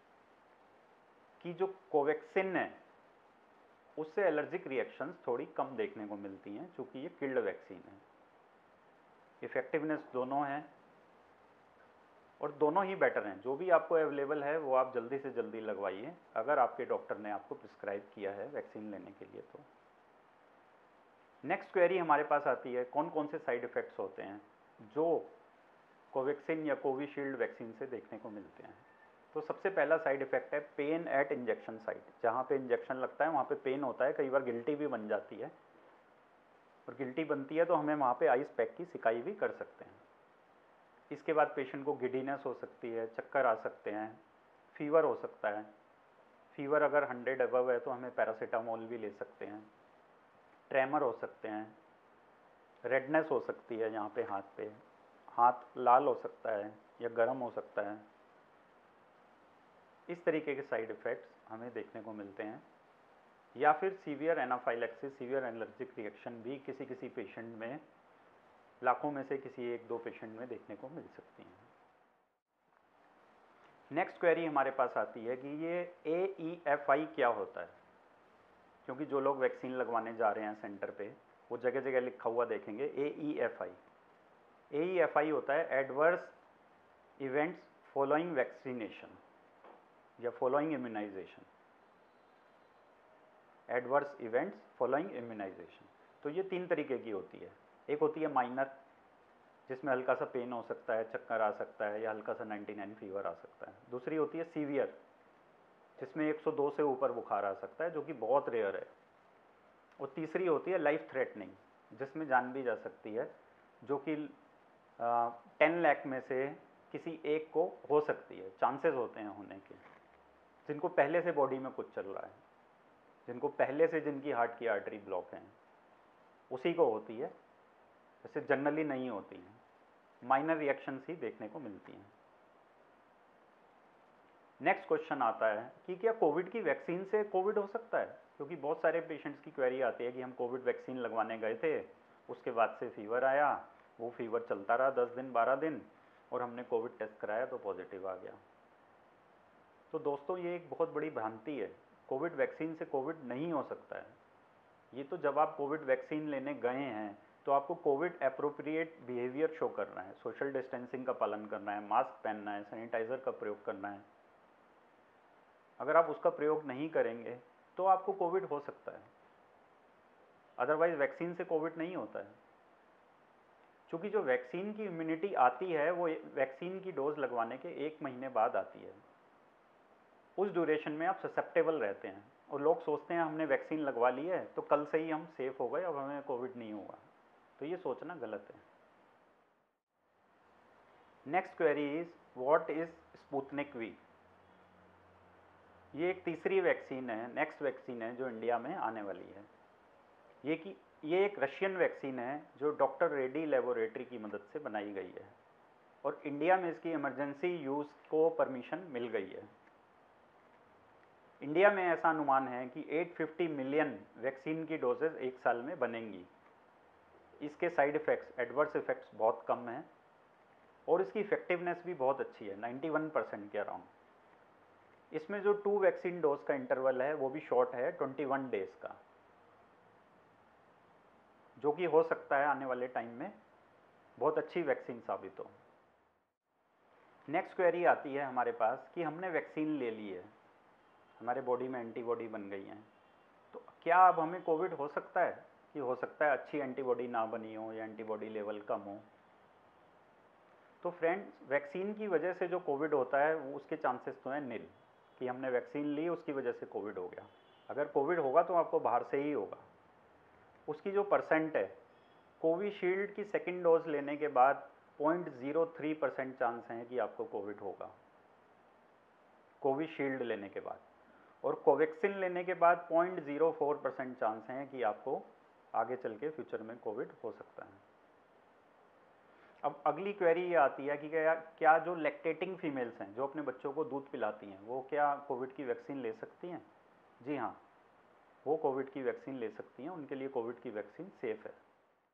कि जो कोवैक्सीन है उससे एलर्जिक रिएक्शंस थोड़ी कम देखने को मिलती हैं, चूँकि ये किल्ड वैक्सीन है। इफेक्टिवनेस दोनों है और दोनों ही बेटर हैं। जो भी आपको अवेलेबल है वो आप जल्दी से जल्दी लगवाइए, अगर आपके डॉक्टर ने आपको प्रिस्क्राइब किया है वैक्सीन लेने के लिए। तो नेक्स्ट क्वेरी हमारे पास आती है, कौन कौन से साइड इफ़ेक्ट्स होते हैं जो कोवैक्सीन या कोविशील्ड वैक्सीन से देखने को मिलते हैं। तो सबसे पहला साइड इफ़ेक्ट है पेन एट इंजेक्शन साइट। जहाँ पे इंजेक्शन लगता है वहाँ पे पेन होता है, कई बार गिल्टी भी बन जाती है, और गिल्टी बनती है तो हमें वहाँ पे आइस पैक की सिकाई भी कर सकते हैं। इसके बाद पेशेंट को गिडीनेस हो सकती है, चक्कर आ सकते हैं, फीवर हो सकता है। फीवर अगर हंड्रेड अबव है तो हमें पैरासीटामोल भी ले सकते हैं। ट्रेमर हो सकते हैं, रेडनेस हो सकती है यहाँ पे हाथ पे, हाथ लाल हो सकता है या गर्म हो सकता है। इस तरीके के साइड इफ़ेक्ट्स हमें देखने को मिलते हैं। या फिर severe anaphylaxis, severe allergic reaction भी किसी किसी पेशेंट में, लाखों में से किसी एक दो पेशेंट में देखने को मिल सकती हैं। नेक्स्ट क्वेरी हमारे पास आती है कि ये ए ई एफ आई क्या होता है, क्योंकि जो लोग वैक्सीन लगवाने जा रहे हैं सेंटर पे वो जगह जगह लिखा हुआ देखेंगे ए E F I. A E F I होता है एडवर्स इवेंट्स फॉलोइंग वैक्सीनेशन या following immunisation. Adverse events following immunisation. तो ये तीन तरीके की होती है। एक होती है माइनर, जिसमें हल्का सा पेन हो सकता है, चक्कर आ सकता है या हल्का सा नाइन्टी नाइन फीवर आ सकता है। दूसरी होती है सीवियर, जिसमें एक सौ दो से ऊपर बुखार आ सकता है, जो कि बहुत रेयर है। और तीसरी होती है लाइफ थ्रेटनिंग, जिसमें जान भी जा सकती है, जो कि टेन लाख में से किसी एक को हो सकती है, चांसेस होते हैं होने के, जिनको पहले से बॉडी में कुछ चल रहा है, जिनको पहले से जिनकी हार्ट की आर्टरी ब्लॉक है, उसी को होती है। वैसे जनरली नहीं होती हैं, माइनर रिएक्शंस ही देखने को मिलती हैं। नेक्स्ट क्वेश्चन आता है कि क्या कोविड की वैक्सीन से कोविड हो सकता है, क्योंकि बहुत सारे पेशेंट्स की क्वेरी आती है कि हम कोविड वैक्सीन लगवाने गए थे, उसके बाद से फीवर आया, वो फीवर चलता रहा दस दिन बारह दिन, और हमने कोविड टेस्ट कराया तो पॉजिटिव आ गया। तो दोस्तों ये एक बहुत बड़ी भ्रांति है। कोविड वैक्सीन से कोविड नहीं हो सकता है। ये तो जब आप कोविड वैक्सीन लेने गए हैं तो आपको कोविड एप्रोप्रिएट बिहेवियर शो करना है, सोशल डिस्टेंसिंग का पालन करना है, मास्क पहनना है, सैनिटाइज़र का प्रयोग करना है। अगर आप उसका प्रयोग नहीं करेंगे तो आपको कोविड हो सकता है, अदरवाइज वैक्सीन से कोविड नहीं होता है। क्योंकि जो वैक्सीन की इम्यूनिटी आती है वो वैक्सीन की डोज लगवाने के एक महीने बाद आती है। उस ड्यूरेशन में आप ससेप्टेबल रहते हैं और लोग सोचते हैं हमने वैक्सीन लगवा ली है तो कल से ही हम सेफ हो गए, अब हमें कोविड नहीं होगा। तो ये सोचना गलत है। Next query is what is Sputnik V. ये एक तीसरी वैक्सीन है, नेक्स्ट वैक्सीन है जो इंडिया में आने वाली है। ये कि ये एक रशियन वैक्सीन है जो डॉक्टर रेड्डी लेबोरेटरी की मदद से बनाई गई है और इंडिया में इसकी इमरजेंसी यूज़ को परमिशन मिल गई है। इंडिया में ऐसा अनुमान है कि आठ सौ पचास मिलियन वैक्सीन की डोजेज एक साल में बनेंगी। इसके साइड इफ़ेक्ट्स, एडवर्स इफ़ेक्ट्स बहुत कम हैं और इसकी इफेक्टिवनेस भी बहुत अच्छी है, इक्यानवे परसेंट के अराउंड। इसमें जो टू वैक्सीन डोज का इंटरवल है वो भी शॉर्ट है, इक्कीस डेज का, जो कि हो सकता है आने वाले टाइम में बहुत अच्छी वैक्सीन साबित हो। नेक्स्ट क्वेरी आती है हमारे पास कि हमने वैक्सीन ले ली है, हमारे बॉडी में एंटीबॉडी बन गई हैं, तो क्या अब हमें कोविड हो सकता है? कि हो सकता है अच्छी एंटीबॉडी ना बनी हो या एंटीबॉडी लेवल कम हो। तो फ्रेंड्स, वैक्सीन की वजह से जो कोविड होता है वो उसके चांसेस तो हैं नील, कि हमने वैक्सीन ली उसकी वजह से कोविड हो गया। अगर कोविड होगा तो आपको बाहर से ही होगा। उसकी जो परसेंट है, कोविशील्ड की सेकेंड डोज लेने के बाद point zero three percent chance हैं कि आपको कोविड होगा कोविशील्ड लेने के बाद, और कोवैक्सीन लेने के बाद point zero four percent chance हैं कि आपको आगे चल के फ्यूचर में कोविड हो सकता है। अब अगली क्वेरी ये आती है कि क्या क्या जो लैक्टेटिंग फीमेल्स हैं, जो अपने बच्चों को दूध पिलाती हैं, वो क्या कोविड की वैक्सीन ले सकती हैं? जी हाँ, वो कोविड की वैक्सीन ले सकती हैं, उनके लिए कोविड की वैक्सीन सेफ़ है।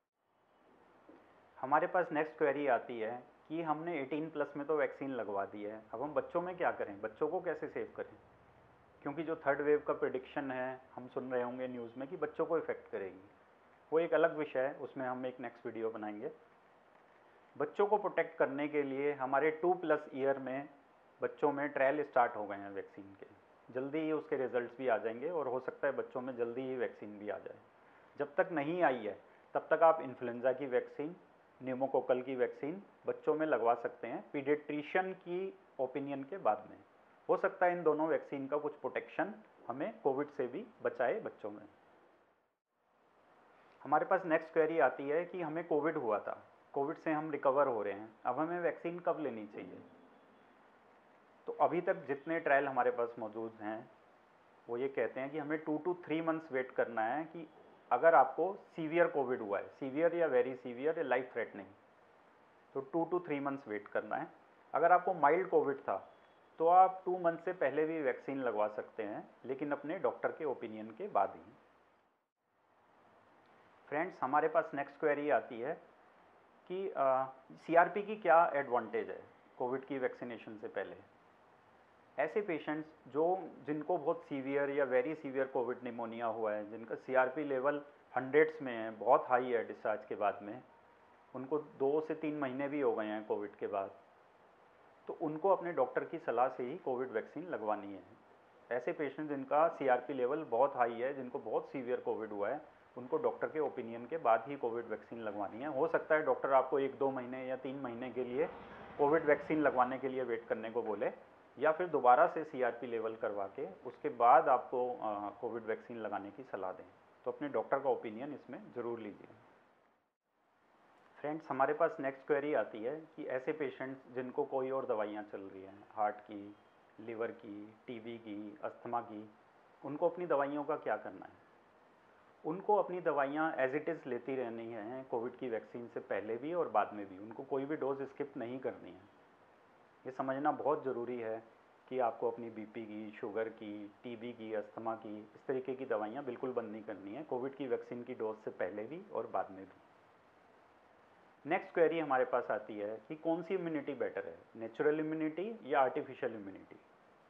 हमारे पास नेक्स्ट क्वेरी आती है कि हमने अठारह प्लस में तो वैक्सीन लगवा दी है, अब हम बच्चों में क्या करें, बच्चों को कैसे सेव करें? क्योंकि जो थर्ड वेव का प्रेडिक्शन है, हम सुन रहे होंगे न्यूज़ में कि बच्चों को इफेक्ट करेगी, वो एक अलग विषय है, उसमें हम एक नेक्स्ट वीडियो बनाएंगे। बच्चों को प्रोटेक्ट करने के लिए हमारे टू प्लस ईयर में बच्चों में ट्रायल स्टार्ट हो गए हैं वैक्सीन के, जल्दी ही उसके रिजल्ट्स भी आ जाएंगे और हो सकता है बच्चों में जल्दी ही वैक्सीन भी आ जाए। जब तक नहीं आई है तब तक आप इन्फ्लुएंजा की वैक्सीन, न्यूमोकोकल की वैक्सीन बच्चों में लगवा सकते हैं, पीडियाट्रिशियन की ओपिनियन के बाद में। हो सकता है इन दोनों वैक्सीन का कुछ प्रोटेक्शन हमें कोविड से भी बचाए बच्चों में। हमारे पास नेक्स्ट क्वेरी आती है कि हमें कोविड हुआ था, कोविड से हम रिकवर हो रहे हैं, अब हमें वैक्सीन कब लेनी चाहिए? तो अभी तक जितने ट्रायल हमारे पास मौजूद हैं वो ये कहते हैं कि हमें two to three months wait करना है कि अगर आपको सीवियर कोविड हुआ है, सीवियर या वेरी सीवियर या लाइफ थ्रेटनिंग, तो two to three months wait करना है। अगर आपको माइल्ड कोविड था तो आप टू मंथ से पहले भी वैक्सीन लगवा सकते हैं, लेकिन अपने डॉक्टर के ओपिनियन के बाद ही। फ्रेंड्स, हमारे पास नेक्स्ट क्वेरी आती है कि सीआरपी की क्या एडवांटेज है कोविड की वैक्सीनेशन से पहले। ऐसे पेशेंट्स जो जिनको बहुत सीवियर या वेरी सीवियर कोविड निमोनिया हुआ है, जिनका सीआरपी लेवल हंड्रेड्स में है, बहुत हाई है डिस्चार्ज के बाद में, उनको दो से तीन महीने भी हो गए हैं कोविड के बाद, तो उनको अपने डॉक्टर की सलाह से ही कोविड वैक्सीन लगवानी है। ऐसे पेशेंट जिनका सीआरपी लेवल बहुत हाई है, जिनको बहुत सीवियर कोविड हुआ है, उनको डॉक्टर के ओपिनियन के बाद ही कोविड वैक्सीन लगवानी है। हो सकता है डॉक्टर आपको एक दो महीने या तीन महीने के लिए कोविड वैक्सीन लगवाने के लिए वेट करने को बोले, या फिर दोबारा से सीआरपी लेवल करवा के उसके बाद आपको कोविड वैक्सीन लगाने की सलाह दें। तो अपने डॉक्टर का ओपिनियन इसमें ज़रूर लीजिए। फ्रेंड्स, हमारे पास नेक्स्ट क्वेरी आती है कि ऐसे पेशेंट्स जिनको कोई और दवाइयाँ चल रही हैं, हार्ट की, लीवर की, टीबी की, अस्थमा की, उनको अपनी दवाइयों का क्या करना है? उनको अपनी दवाइयाँ एज इट इज़ लेती रहनी है, कोविड की वैक्सीन से पहले भी और बाद में भी। उनको कोई भी डोज स्किप नहीं करनी है। ये समझना बहुत ज़रूरी है कि आपको अपनी बीपी की, शुगर की, टीबी की, अस्थमा की, इस तरीके की दवाइयाँ बिल्कुल बंद नहीं करनी है, कोविड की वैक्सीन की डोज से पहले भी और बाद में भी। नेक्स्ट क्वेरी हमारे पास आती है कि कौन सी इम्यूनिटी बेटर है, नेचुरल इम्यूनिटी या आर्टिफिशियल इम्यूनिटी?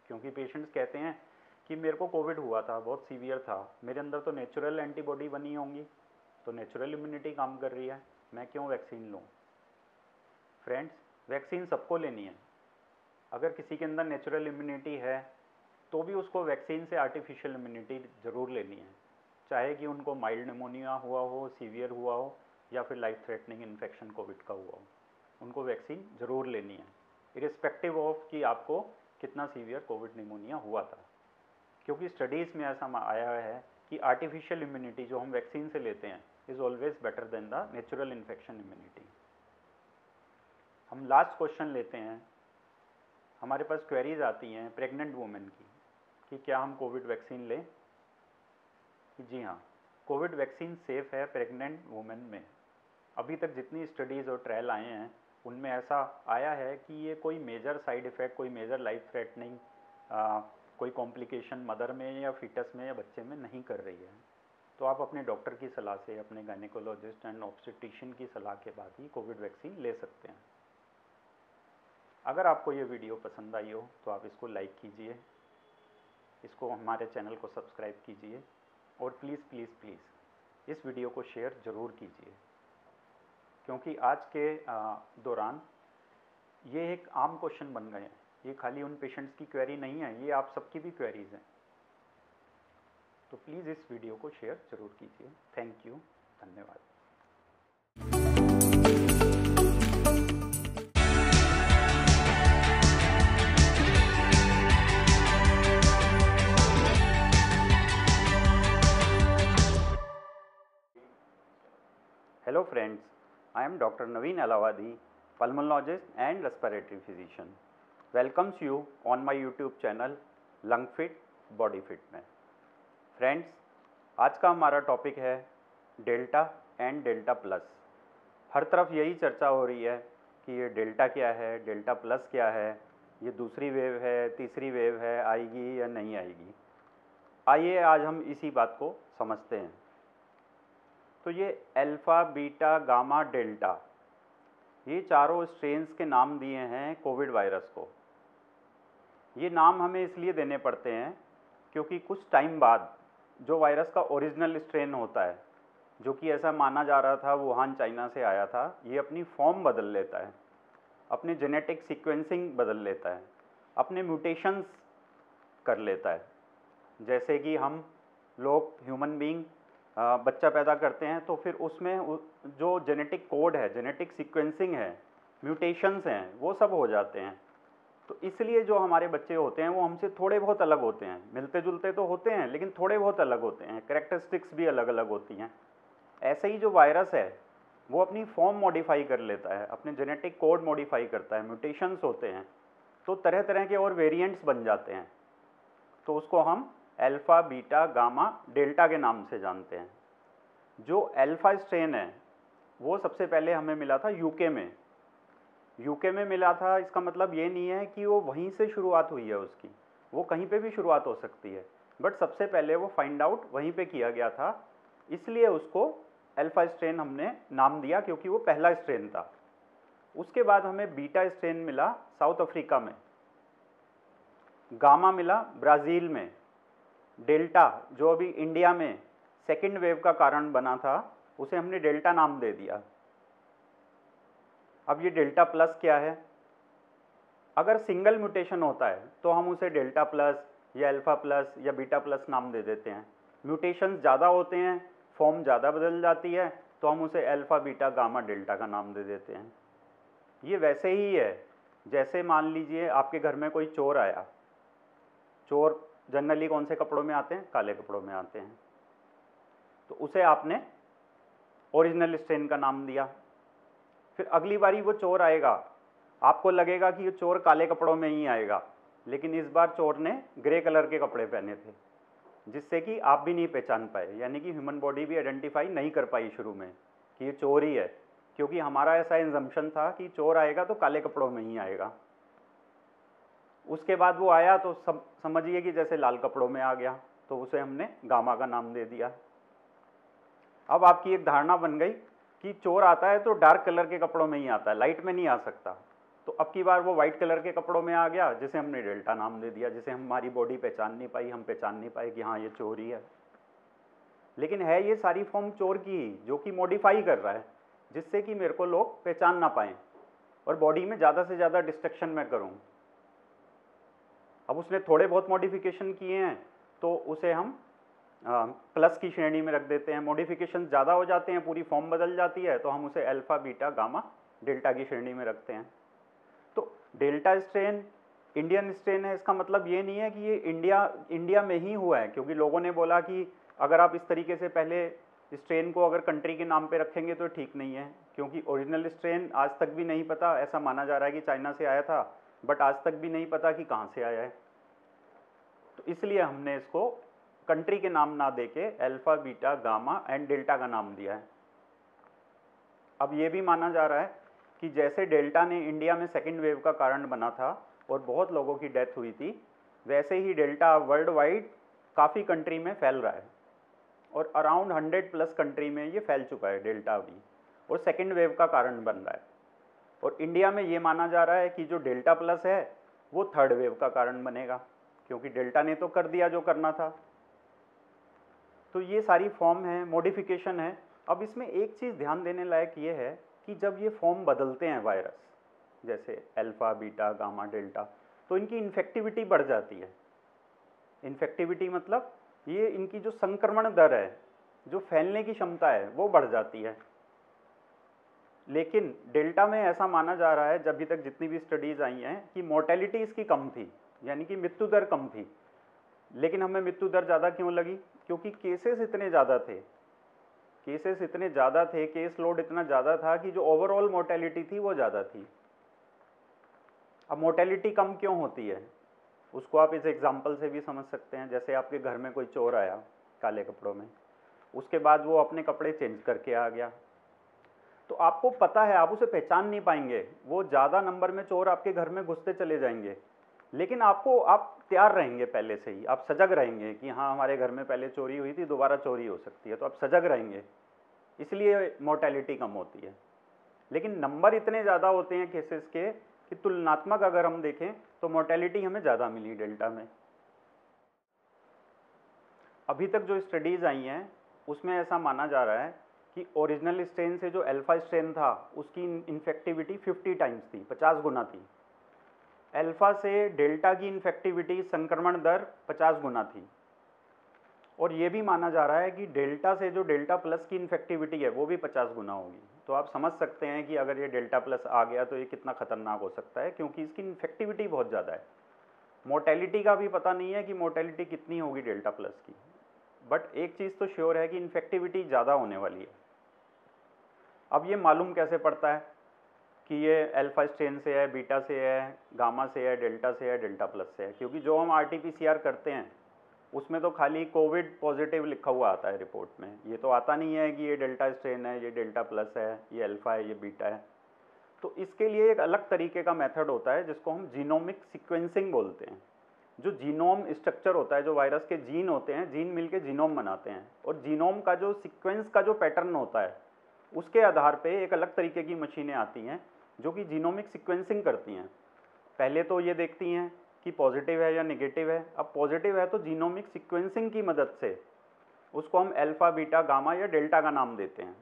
क्योंकि पेशेंट्स कहते हैं कि मेरे को कोविड हुआ था, बहुत सीवियर था, मेरे अंदर तो नेचुरल एंटीबॉडी बनी होंगी, तो नेचुरल इम्यूनिटी काम कर रही है, मैं क्यों वैक्सीन लूँ। फ्रेंड्स, वैक्सीन सबको लेनी है। अगर किसी के अंदर नेचुरल इम्यूनिटी है तो भी उसको वैक्सीन से आर्टिफिशियल इम्यूनिटी ज़रूर लेनी है, चाहे कि उनको माइल्ड निमोनिया हुआ हो, सीवियर हुआ हो, या फिर लाइफ थ्रेटनिंग इन्फेक्शन कोविड का हुआ हो, उनको वैक्सीन ज़रूर लेनी है, इरिस्पेक्टिव ऑफ कि आपको कितना सीवियर कोविड निमोनिया हुआ था। क्योंकि स्टडीज़ में ऐसा आया है कि आर्टिफिशियल इम्यूनिटी जो हम वैक्सीन से लेते हैं is always better than the natural infection immunity. हम लास्ट क्वेश्चन लेते हैं। हमारे पास क्वेरीज आती हैं प्रेग्नेंट वुमेन की कि क्या हम कोविड वैक्सीन लें। जी हाँ, कोविड वैक्सीन सेफ़ है प्रेग्नेंट वुमेन में। अभी तक जितनी स्टडीज़ और ट्रायल आए हैं उनमें ऐसा आया है कि ये कोई मेजर साइड इफ़ेक्ट, कोई मेजर लाइफ थ्रेटनिंग, कोई कॉम्प्लिकेशन मदर में या फीटस में या बच्चे में नहीं कर रही है। तो आप अपने डॉक्टर की सलाह से, अपने गायनेकोलॉजिस्ट एंड ऑब्स्टेट्रिशियन की सलाह के बाद ही कोविड वैक्सीन ले सकते हैं। अगर आपको ये वीडियो पसंद आई हो तो आप इसको लाइक कीजिए, इसको हमारे चैनल को सब्सक्राइब कीजिए और प्लीज़ प्लीज़ प्लीज़ इस वीडियो को शेयर ज़रूर कीजिए, क्योंकि आज के दौरान ये एक आम क्वेश्चन बन गए हैं। ये खाली उन पेशेंट्स की क्वेरी नहीं है, ये आप सबकी भी क्वेरीज हैं। तो प्लीज़ इस वीडियो को शेयर ज़रूर कीजिए। थैंक यू, धन्यवाद। Hello friends, I am Doctor Naveen Alavadi, pulmonologist and respiratory physician. Welcomes you on my YouTube channel Lung Fit Body Fit में। फ्रेंड्स, आज का हमारा टॉपिक है डेल्टा एंड डेल्टा प्लस। हर तरफ यही चर्चा हो रही है कि ये डेल्टा क्या है, डेल्टा प्लस क्या है, ये दूसरी वेव है, तीसरी वेव है, आएगी या नहीं आएगी। आइए आज हम इसी बात को समझते हैं। तो ये अल्फ़ा, बीटा, गामा, डेल्टा, ये चारों स्ट्रेन्स के नाम दिए हैं कोविड वायरस को। ये नाम हमें इसलिए देने पड़ते हैं क्योंकि कुछ टाइम बाद जो वायरस का ओरिजिनल स्ट्रेन होता है, जो कि ऐसा माना जा रहा था वुहान चाइना से आया था, ये अपनी फॉर्म बदल लेता है, अपने जेनेटिक सीक्वेंसिंग बदल लेता है, अपने म्यूटेशंस कर लेता है। जैसे कि हम लोग ह्यूमन बीइंग बच्चा पैदा करते हैं तो फिर उसमें जो जेनेटिक कोड है, जेनेटिक सीक्वेंसिंग है, म्यूटेशंस हैं, वो सब हो जाते हैं। तो इसलिए जो हमारे बच्चे होते हैं वो हमसे थोड़े बहुत अलग होते हैं, मिलते जुलते तो होते हैं लेकिन थोड़े बहुत अलग होते हैं, कैरेक्टरिस्टिक्स भी अलग अलग होती हैं। ऐसे ही जो वायरस है वो अपनी फॉर्म मॉडिफाई कर लेता है, अपने जेनेटिक कोड मॉडिफाई करता है, म्यूटेशंस होते हैं, तो तरह तरह के और वेरिएंट्स बन जाते हैं। तो उसको हम अल्फ़ा, बीटा, गामा, डेल्टा के नाम से जानते हैं। जो अल्फ़ा स्ट्रेन है वो सबसे पहले हमें मिला था यूके में। यूके में मिला था, इसका मतलब ये नहीं है कि वो वहीं से शुरुआत हुई है उसकी, वो कहीं पे भी शुरुआत हो सकती है, बट सबसे पहले वो फाइंड आउट वहीं पे किया गया था, इसलिए उसको अल्फ़ा स्ट्रेन हमने नाम दिया क्योंकि वो पहला स्ट्रेन था। उसके बाद हमें बीटा स्ट्रेन मिला साउथ अफ्रीका में, गामा मिला ब्राज़ील में, डेल्टा जो अभी इंडिया में सेकेंड वेव का कारण बना था उसे हमने डेल्टा नाम दे दिया। अब ये डेल्टा प्लस क्या है? अगर सिंगल म्यूटेशन होता है तो हम उसे डेल्टा प्लस या अल्फ़ा प्लस या बीटा प्लस नाम दे देते हैं। म्यूटेशन ज़्यादा होते हैं, फॉर्म ज़्यादा बदल जाती है, तो हम उसे अल्फ़ा, बीटा, गामा, डेल्टा का नाम दे देते हैं। ये वैसे ही है जैसे मान लीजिए आपके घर में कोई चोर आया। चोर जनरली कौन से कपड़ों में आते हैं? काले कपड़ों में आते हैं। तो उसे आपने ओरिजिनल स्ट्रेन का नाम दिया। फिर अगली बारी वो चोर आएगा, आपको लगेगा कि ये चोर काले कपड़ों में ही आएगा, लेकिन इस बार चोर ने ग्रे कलर के कपड़े पहने थे, जिससे कि आप भी नहीं पहचान पाए, यानी कि ह्यूमन बॉडी भी आइडेंटिफाई नहीं कर पाई शुरू में कि ये चोर ही है, क्योंकि हमारा ऐसा इंजम्पशन था कि चोर आएगा तो काले कपड़ों में ही आएगा। उसके बाद वो आया तो सम, समझिए कि जैसे लाल कपड़ों में आ गया, तो उसे हमने गामा का नाम दे दिया। अब आपकी एक धारणा बन गई कि चोर आता है तो डार्क कलर के कपड़ों में ही आता है, लाइट में नहीं आ सकता, तो अब की बार वो वाइट कलर के कपड़ों में आ गया, जिसे हमने डेल्टा नाम दे दिया, जिसे हमारी बॉडी पहचान नहीं पाई, हम पहचान नहीं पाए कि हाँ ये चोर ही है। लेकिन है ये सारी फॉर्म चोर की ही, जो कि मॉडिफाई कर रहा है जिससे कि मेरे को लोग पहचान ना पाएँ और बॉडी में ज़्यादा से ज़्यादा डिस्ट्रक्शन मैं करूँ। अब उसने थोड़े बहुत मॉडिफिकेशन किए हैं तो उसे हम आ, प्लस की श्रेणी में रख देते हैं। मॉडिफिकेशन ज़्यादा हो जाते हैं, पूरी फॉर्म बदल जाती है, तो हम उसे अल्फ़ा बीटा गामा डेल्टा की श्रेणी में रखते हैं। तो डेल्टा स्ट्रेन इंडियन स्ट्रेन है, इसका मतलब ये नहीं है कि ये इंडिया इंडिया में ही हुआ है, क्योंकि लोगों ने बोला कि अगर आप इस तरीके से पहले स्ट्रेन को अगर कंट्री के नाम पे रखेंगे तो ठीक नहीं है, क्योंकि ओरिजिनल स्ट्रेन आज तक भी नहीं पता। ऐसा माना जा रहा है कि चाइना से आया था, बट आज तक भी नहीं पता कि कहाँ से आया है। तो इसलिए हमने इसको कंट्री के नाम ना देके alpha beta gamma and delta का नाम दिया है। अब ये भी माना जा रहा है कि जैसे डेल्टा ने इंडिया में सेकेंड वेव का कारण बना था और बहुत लोगों की डेथ हुई थी, वैसे ही डेल्टा वर्ल्ड वाइड काफ़ी कंट्री में फैल रहा है और अराउंड हंड्रेड प्लस कंट्री में ये फैल चुका है डेल्टा अभी, और सेकेंड वेव का कारण बन रहा है। और इंडिया में ये माना जा रहा है कि जो डेल्टा प्लस है वो थर्ड वेव का कारण बनेगा, क्योंकि डेल्टा ने तो कर दिया जो करना था। तो ये सारी फॉर्म है, मॉडिफिकेशन है। अब इसमें एक चीज़ ध्यान देने लायक ये है कि जब ये फॉर्म बदलते हैं वायरस, जैसे अल्फ़ा बीटा गामा डेल्टा, तो इनकी इन्फेक्टिविटी बढ़ जाती है। इन्फेक्टिविटी मतलब ये इनकी जो संक्रमण दर है, जो फैलने की क्षमता है, वो बढ़ जाती है। लेकिन डेल्टा में ऐसा माना जा रहा है, जब अभी तक जितनी भी स्टडीज़ आई हैं, कि मोर्टेलिटी इसकी कम थी, यानी कि मृत्यु दर कम थी। लेकिन हमें मृत्यु दर ज़्यादा क्यों लगी? क्योंकि केसेस इतने ज़्यादा थे केसेस इतने ज़्यादा थे केस लोड इतना ज़्यादा था कि जो ओवरऑल मोर्टेलिटी थी वो ज़्यादा थी। अब मोर्टेलिटी कम क्यों होती है, उसको आप इस एग्जांपल से भी समझ सकते हैं। जैसे आपके घर में कोई चोर आया काले कपड़ों में, उसके बाद वो अपने कपड़े चेंज करके आ गया, तो आपको पता है आप उसे पहचान नहीं पाएंगे, वो ज़्यादा नंबर में चोर आपके घर में घुसते चले जाएंगे। लेकिन आपको आप तैयार रहेंगे, पहले से ही आप सजग रहेंगे कि हाँ हमारे घर में पहले चोरी हुई थी, दोबारा चोरी हो सकती है, तो आप सजग रहेंगे, इसलिए मोर्टेलिटी कम होती है। लेकिन नंबर इतने ज़्यादा होते हैं केसेस के कि तुलनात्मक अगर हम देखें तो मोर्टेलिटी हमें ज़्यादा मिली डेल्टा में। अभी तक जो स्टडीज़ आई हैं उसमें ऐसा माना जा रहा है कि ओरिजिनल स्ट्रेन से जो अल्फा स्ट्रेन था उसकी इन्फेक्टिविटी फिफ्टी टाइम्स थी, पचास गुना थी। अल्फा से डेल्टा की इन्फेक्टिविटी संक्रमण दर पचास गुना थी। और ये भी माना जा रहा है कि डेल्टा से जो डेल्टा प्लस की इन्फेक्टिविटी है वो भी पचास गुना होगी। तो आप समझ सकते हैं कि अगर ये डेल्टा प्लस आ गया तो ये कितना खतरनाक हो सकता है, क्योंकि इसकी इन्फेक्टिविटी बहुत ज़्यादा है। मोर्टेलिटी का भी पता नहीं है कि मोर्टेलिटी कितनी होगी डेल्टा प्लस की, बट एक चीज़ तो श्योर है कि इन्फेक्टिविटी ज़्यादा होने वाली है। अब ये मालूम कैसे पड़ता है कि ये अल्फा स्ट्रेन से है, बीटा से है, गामा से है, डेल्टा से है, डेल्टा प्लस से है? क्योंकि जो हम R T P C R करते हैं उसमें तो खाली कोविड पॉजिटिव लिखा हुआ आता है रिपोर्ट में, ये तो आता नहीं है कि ये डेल्टा स्ट्रेन है, ये डेल्टा प्लस है, ये अल्फा है, ये बीटा है। तो इसके लिए एक अलग तरीके का मेथड होता है जिसको हम जीनोमिक सीक्वेंसिंग बोलते हैं। जो जीनोम स्ट्रक्चर होता है, जो वायरस के जीन होते हैं, जीन मिलके जीनोम बनाते हैं, और जीनोम का जो सीक्वेंस का जो पैटर्न होता है उसके आधार पे एक अलग तरीके की मशीनें आती हैं जो कि जीनोमिक सीक्वेंसिंग करती हैं। पहले तो ये देखती हैं कि पॉजिटिव है या नेगेटिव है। अब पॉजिटिव है तो जीनोमिक सीक्वेंसिंग की मदद से उसको हम अल्फा बीटा गामा या डेल्टा का नाम देते हैं।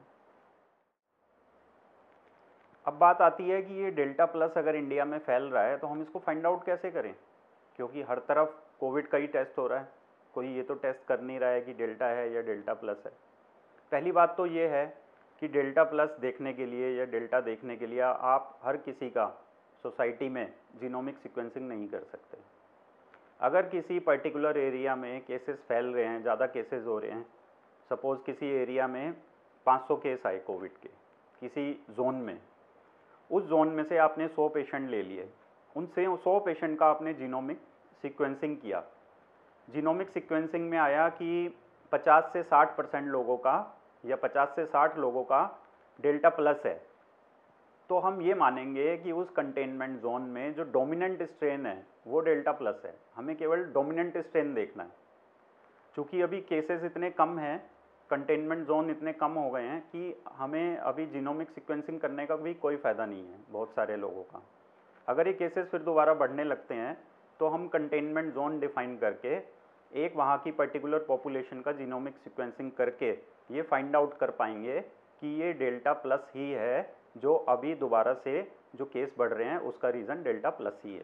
अब बात आती है कि ये डेल्टा प्लस अगर इंडिया में फैल रहा है तो हम इसको फाइंड आउट कैसे करें, क्योंकि हर तरफ कोविड का ही टेस्ट हो रहा है, कोई ये तो टेस्ट कर नहीं रहा है कि डेल्टा है या डेल्टा प्लस है। पहली बात तो ये है कि डेल्टा प्लस देखने के लिए या डेल्टा देखने के लिए आप हर किसी का सोसाइटी में जीनोमिक सीक्वेंसिंग नहीं कर सकते। अगर किसी पर्टिकुलर एरिया में केसेस फैल रहे हैं, ज़्यादा केसेस हो रहे हैं, सपोज़ किसी एरिया में पाँच सौ केस आए कोविड के किसी जोन में, उस जोन में से आपने सौ पेशेंट ले लिए, उनसे सौ पेशेंट का आपने जीनोमिक सीक्वेंसिंग किया। जीनोमिक सीक्वेंसिंग में आया कि पचास से साठ परसेंट लोगों का या पचास से साठ लोगों का डेल्टा प्लस है, तो हम ये मानेंगे कि उस कंटेनमेंट जोन में जो डोमिनेंट स्ट्रेन है वो डेल्टा प्लस है। हमें केवल डोमिनेंट स्ट्रेन देखना है। चूँकि अभी केसेस इतने कम हैं, कंटेनमेंट जोन इतने कम हो गए हैं कि हमें अभी जीनोमिक सीक्वेंसिंग करने का भी कोई फ़ायदा नहीं है बहुत सारे लोगों का। अगर ये केसेस फिर दोबारा बढ़ने लगते हैं तो हम कंटेनमेंट जोन डिफाइन करके एक वहाँ की पर्टिकुलर पॉपुलेशन का जीनोमिक सीक्वेंसिंग करके ये फाइंड आउट कर पाएंगे कि ये डेल्टा प्लस ही है, जो अभी दोबारा से जो केस बढ़ रहे हैं उसका रीज़न डेल्टा प्लस ही है।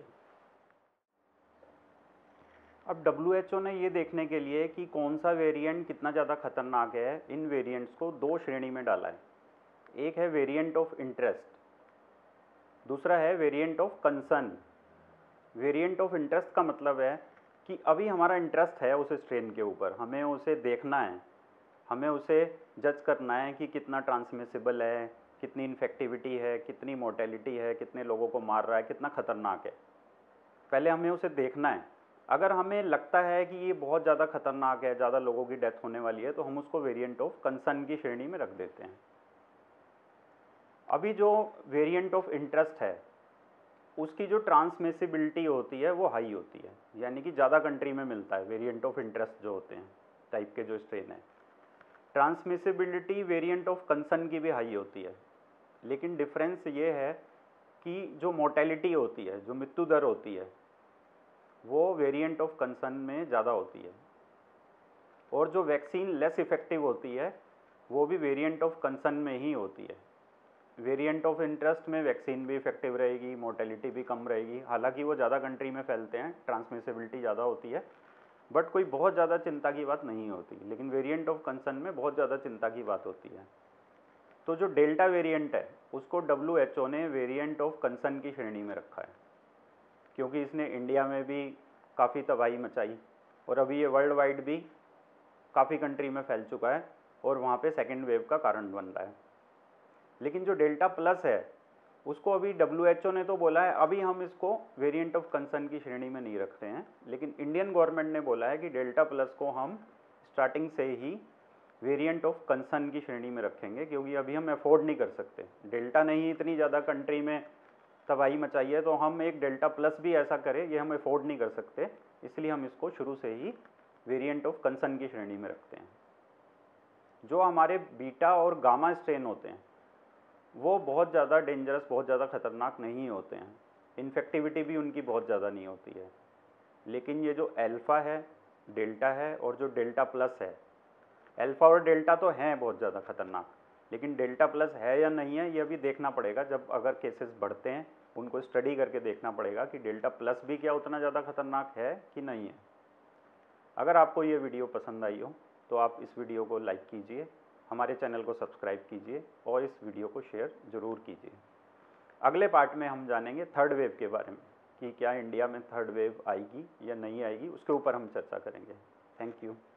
अब डब्ल्यू एच ओ ने ये देखने के लिए कि कौन सा वेरिएंट कितना ज़्यादा खतरनाक है, इन वेरिएंट्स को दो श्रेणी में डाला है। एक है वेरिएंट ऑफ इंटरेस्ट, दूसरा है variant of concern. Variant of interest का मतलब है कि अभी हमारा इंटरेस्ट है उस स्ट्रेन के ऊपर, हमें उसे देखना है, हमें उसे जज करना है कि कितना ट्रांसमिसिबल है, कितनी इन्फेक्टिविटी है, कितनी मोर्टेलिटी है, कितने लोगों को मार रहा है, कितना खतरनाक है। पहले हमें उसे देखना है। अगर हमें लगता है कि ये बहुत ज़्यादा खतरनाक है, ज़्यादा लोगों की डेथ होने वाली है, तो हम उसको वेरिएंट ऑफ कंसर्न की श्रेणी में रख देते हैं। अभी जो वेरिएंट ऑफ इंटरेस्ट है उसकी जो ट्रांसमिसिबिलिटी होती है वो हाई होती है, यानी कि ज़्यादा कंट्री में मिलता है। वेरिएंट ऑफ इंटरेस्ट जो होते हैं टाइप के जो स्ट्रेन है, ट्रांसमिसिबिलिटी वेरिएंट ऑफ कंसर्न की भी हाई होती है, लेकिन डिफरेंस ये है कि जो मोर्टेलिटी होती है, जो मृत्यु दर होती है, वो वेरिएंट ऑफ कंसर्न में ज़्यादा होती है, और जो वैक्सीन लेस इफ़ेक्टिव होती है वो भी वेरिएंट ऑफ कंसर्न में ही होती है। वेरिएंट ऑफ इंटरेस्ट में वैक्सीन भी इफेक्टिव रहेगी, मोर्टेलिटी भी कम रहेगी, हालांकि वो ज़्यादा कंट्री में फैलते हैं, ट्रांसमिसिबिलिटी ज़्यादा होती है, बट कोई बहुत ज़्यादा चिंता की बात नहीं होती। लेकिन वेरिएंट ऑफ कंसर्न में बहुत ज़्यादा चिंता की बात होती है। तो जो डेल्टा वेरिएंट है उसको डब्ल्यू एच ओ ने वेरिएंट ऑफ कंसर्न की श्रेणी में रखा है, क्योंकि इसने इंडिया में भी काफ़ी तबाही मचाई और अभी ये वर्ल्ड वाइड भी काफ़ी कंट्री में फैल चुका है और वहाँ पे सेकेंड वेव का कारण बन रहा है। लेकिन जो डेल्टा प्लस है उसको अभी डब्ल्यू एच ओ ने तो बोला है अभी हम इसको वेरिएंट ऑफ कंसर्न की श्रेणी में नहीं रखते हैं, लेकिन इंडियन गवर्नमेंट ने बोला है कि डेल्टा प्लस को हम स्टार्टिंग से ही वेरिएंट ऑफ कंसर्न की श्रेणी में रखेंगे, क्योंकि अभी हम अफोर्ड नहीं कर सकते। डेल्टा नहीं इतनी ज़्यादा कंट्री में तबाही मचाई है, तो हम एक डेल्टा प्लस भी ऐसा करें ये हम अफोर्ड नहीं कर सकते, इसलिए हम इसको शुरू से ही वेरिएंट ऑफ कंसर्न की श्रेणी में रखते हैं। जो हमारे बीटा और गामा स्ट्रेन होते हैं वो बहुत ज़्यादा डेंजरस, बहुत ज़्यादा खतरनाक नहीं होते हैं, इन्फेक्टिविटी भी उनकी बहुत ज़्यादा नहीं होती है। लेकिन ये जो अल्फ़ा है, डेल्टा है और जो डेल्टा प्लस है, अल्फ़ा और डेल्टा तो हैं बहुत ज़्यादा खतरनाक, लेकिन डेल्टा प्लस है या नहीं है ये अभी देखना पड़ेगा। जब अगर केसेस बढ़ते हैं उनको स्टडी करके देखना पड़ेगा कि डेल्टा प्लस भी क्या उतना ज़्यादा खतरनाक है कि नहीं है। अगर आपको ये वीडियो पसंद आई हो तो आप इस वीडियो को लाइक कीजिए, हमारे चैनल को सब्सक्राइब कीजिए और इस वीडियो को शेयर ज़रूर कीजिए। अगले पार्ट में हम जानेंगे थर्ड वेव के बारे में कि क्या इंडिया में थर्ड वेव आएगी या नहीं आएगी, उसके ऊपर हम चर्चा करेंगे। Thank you.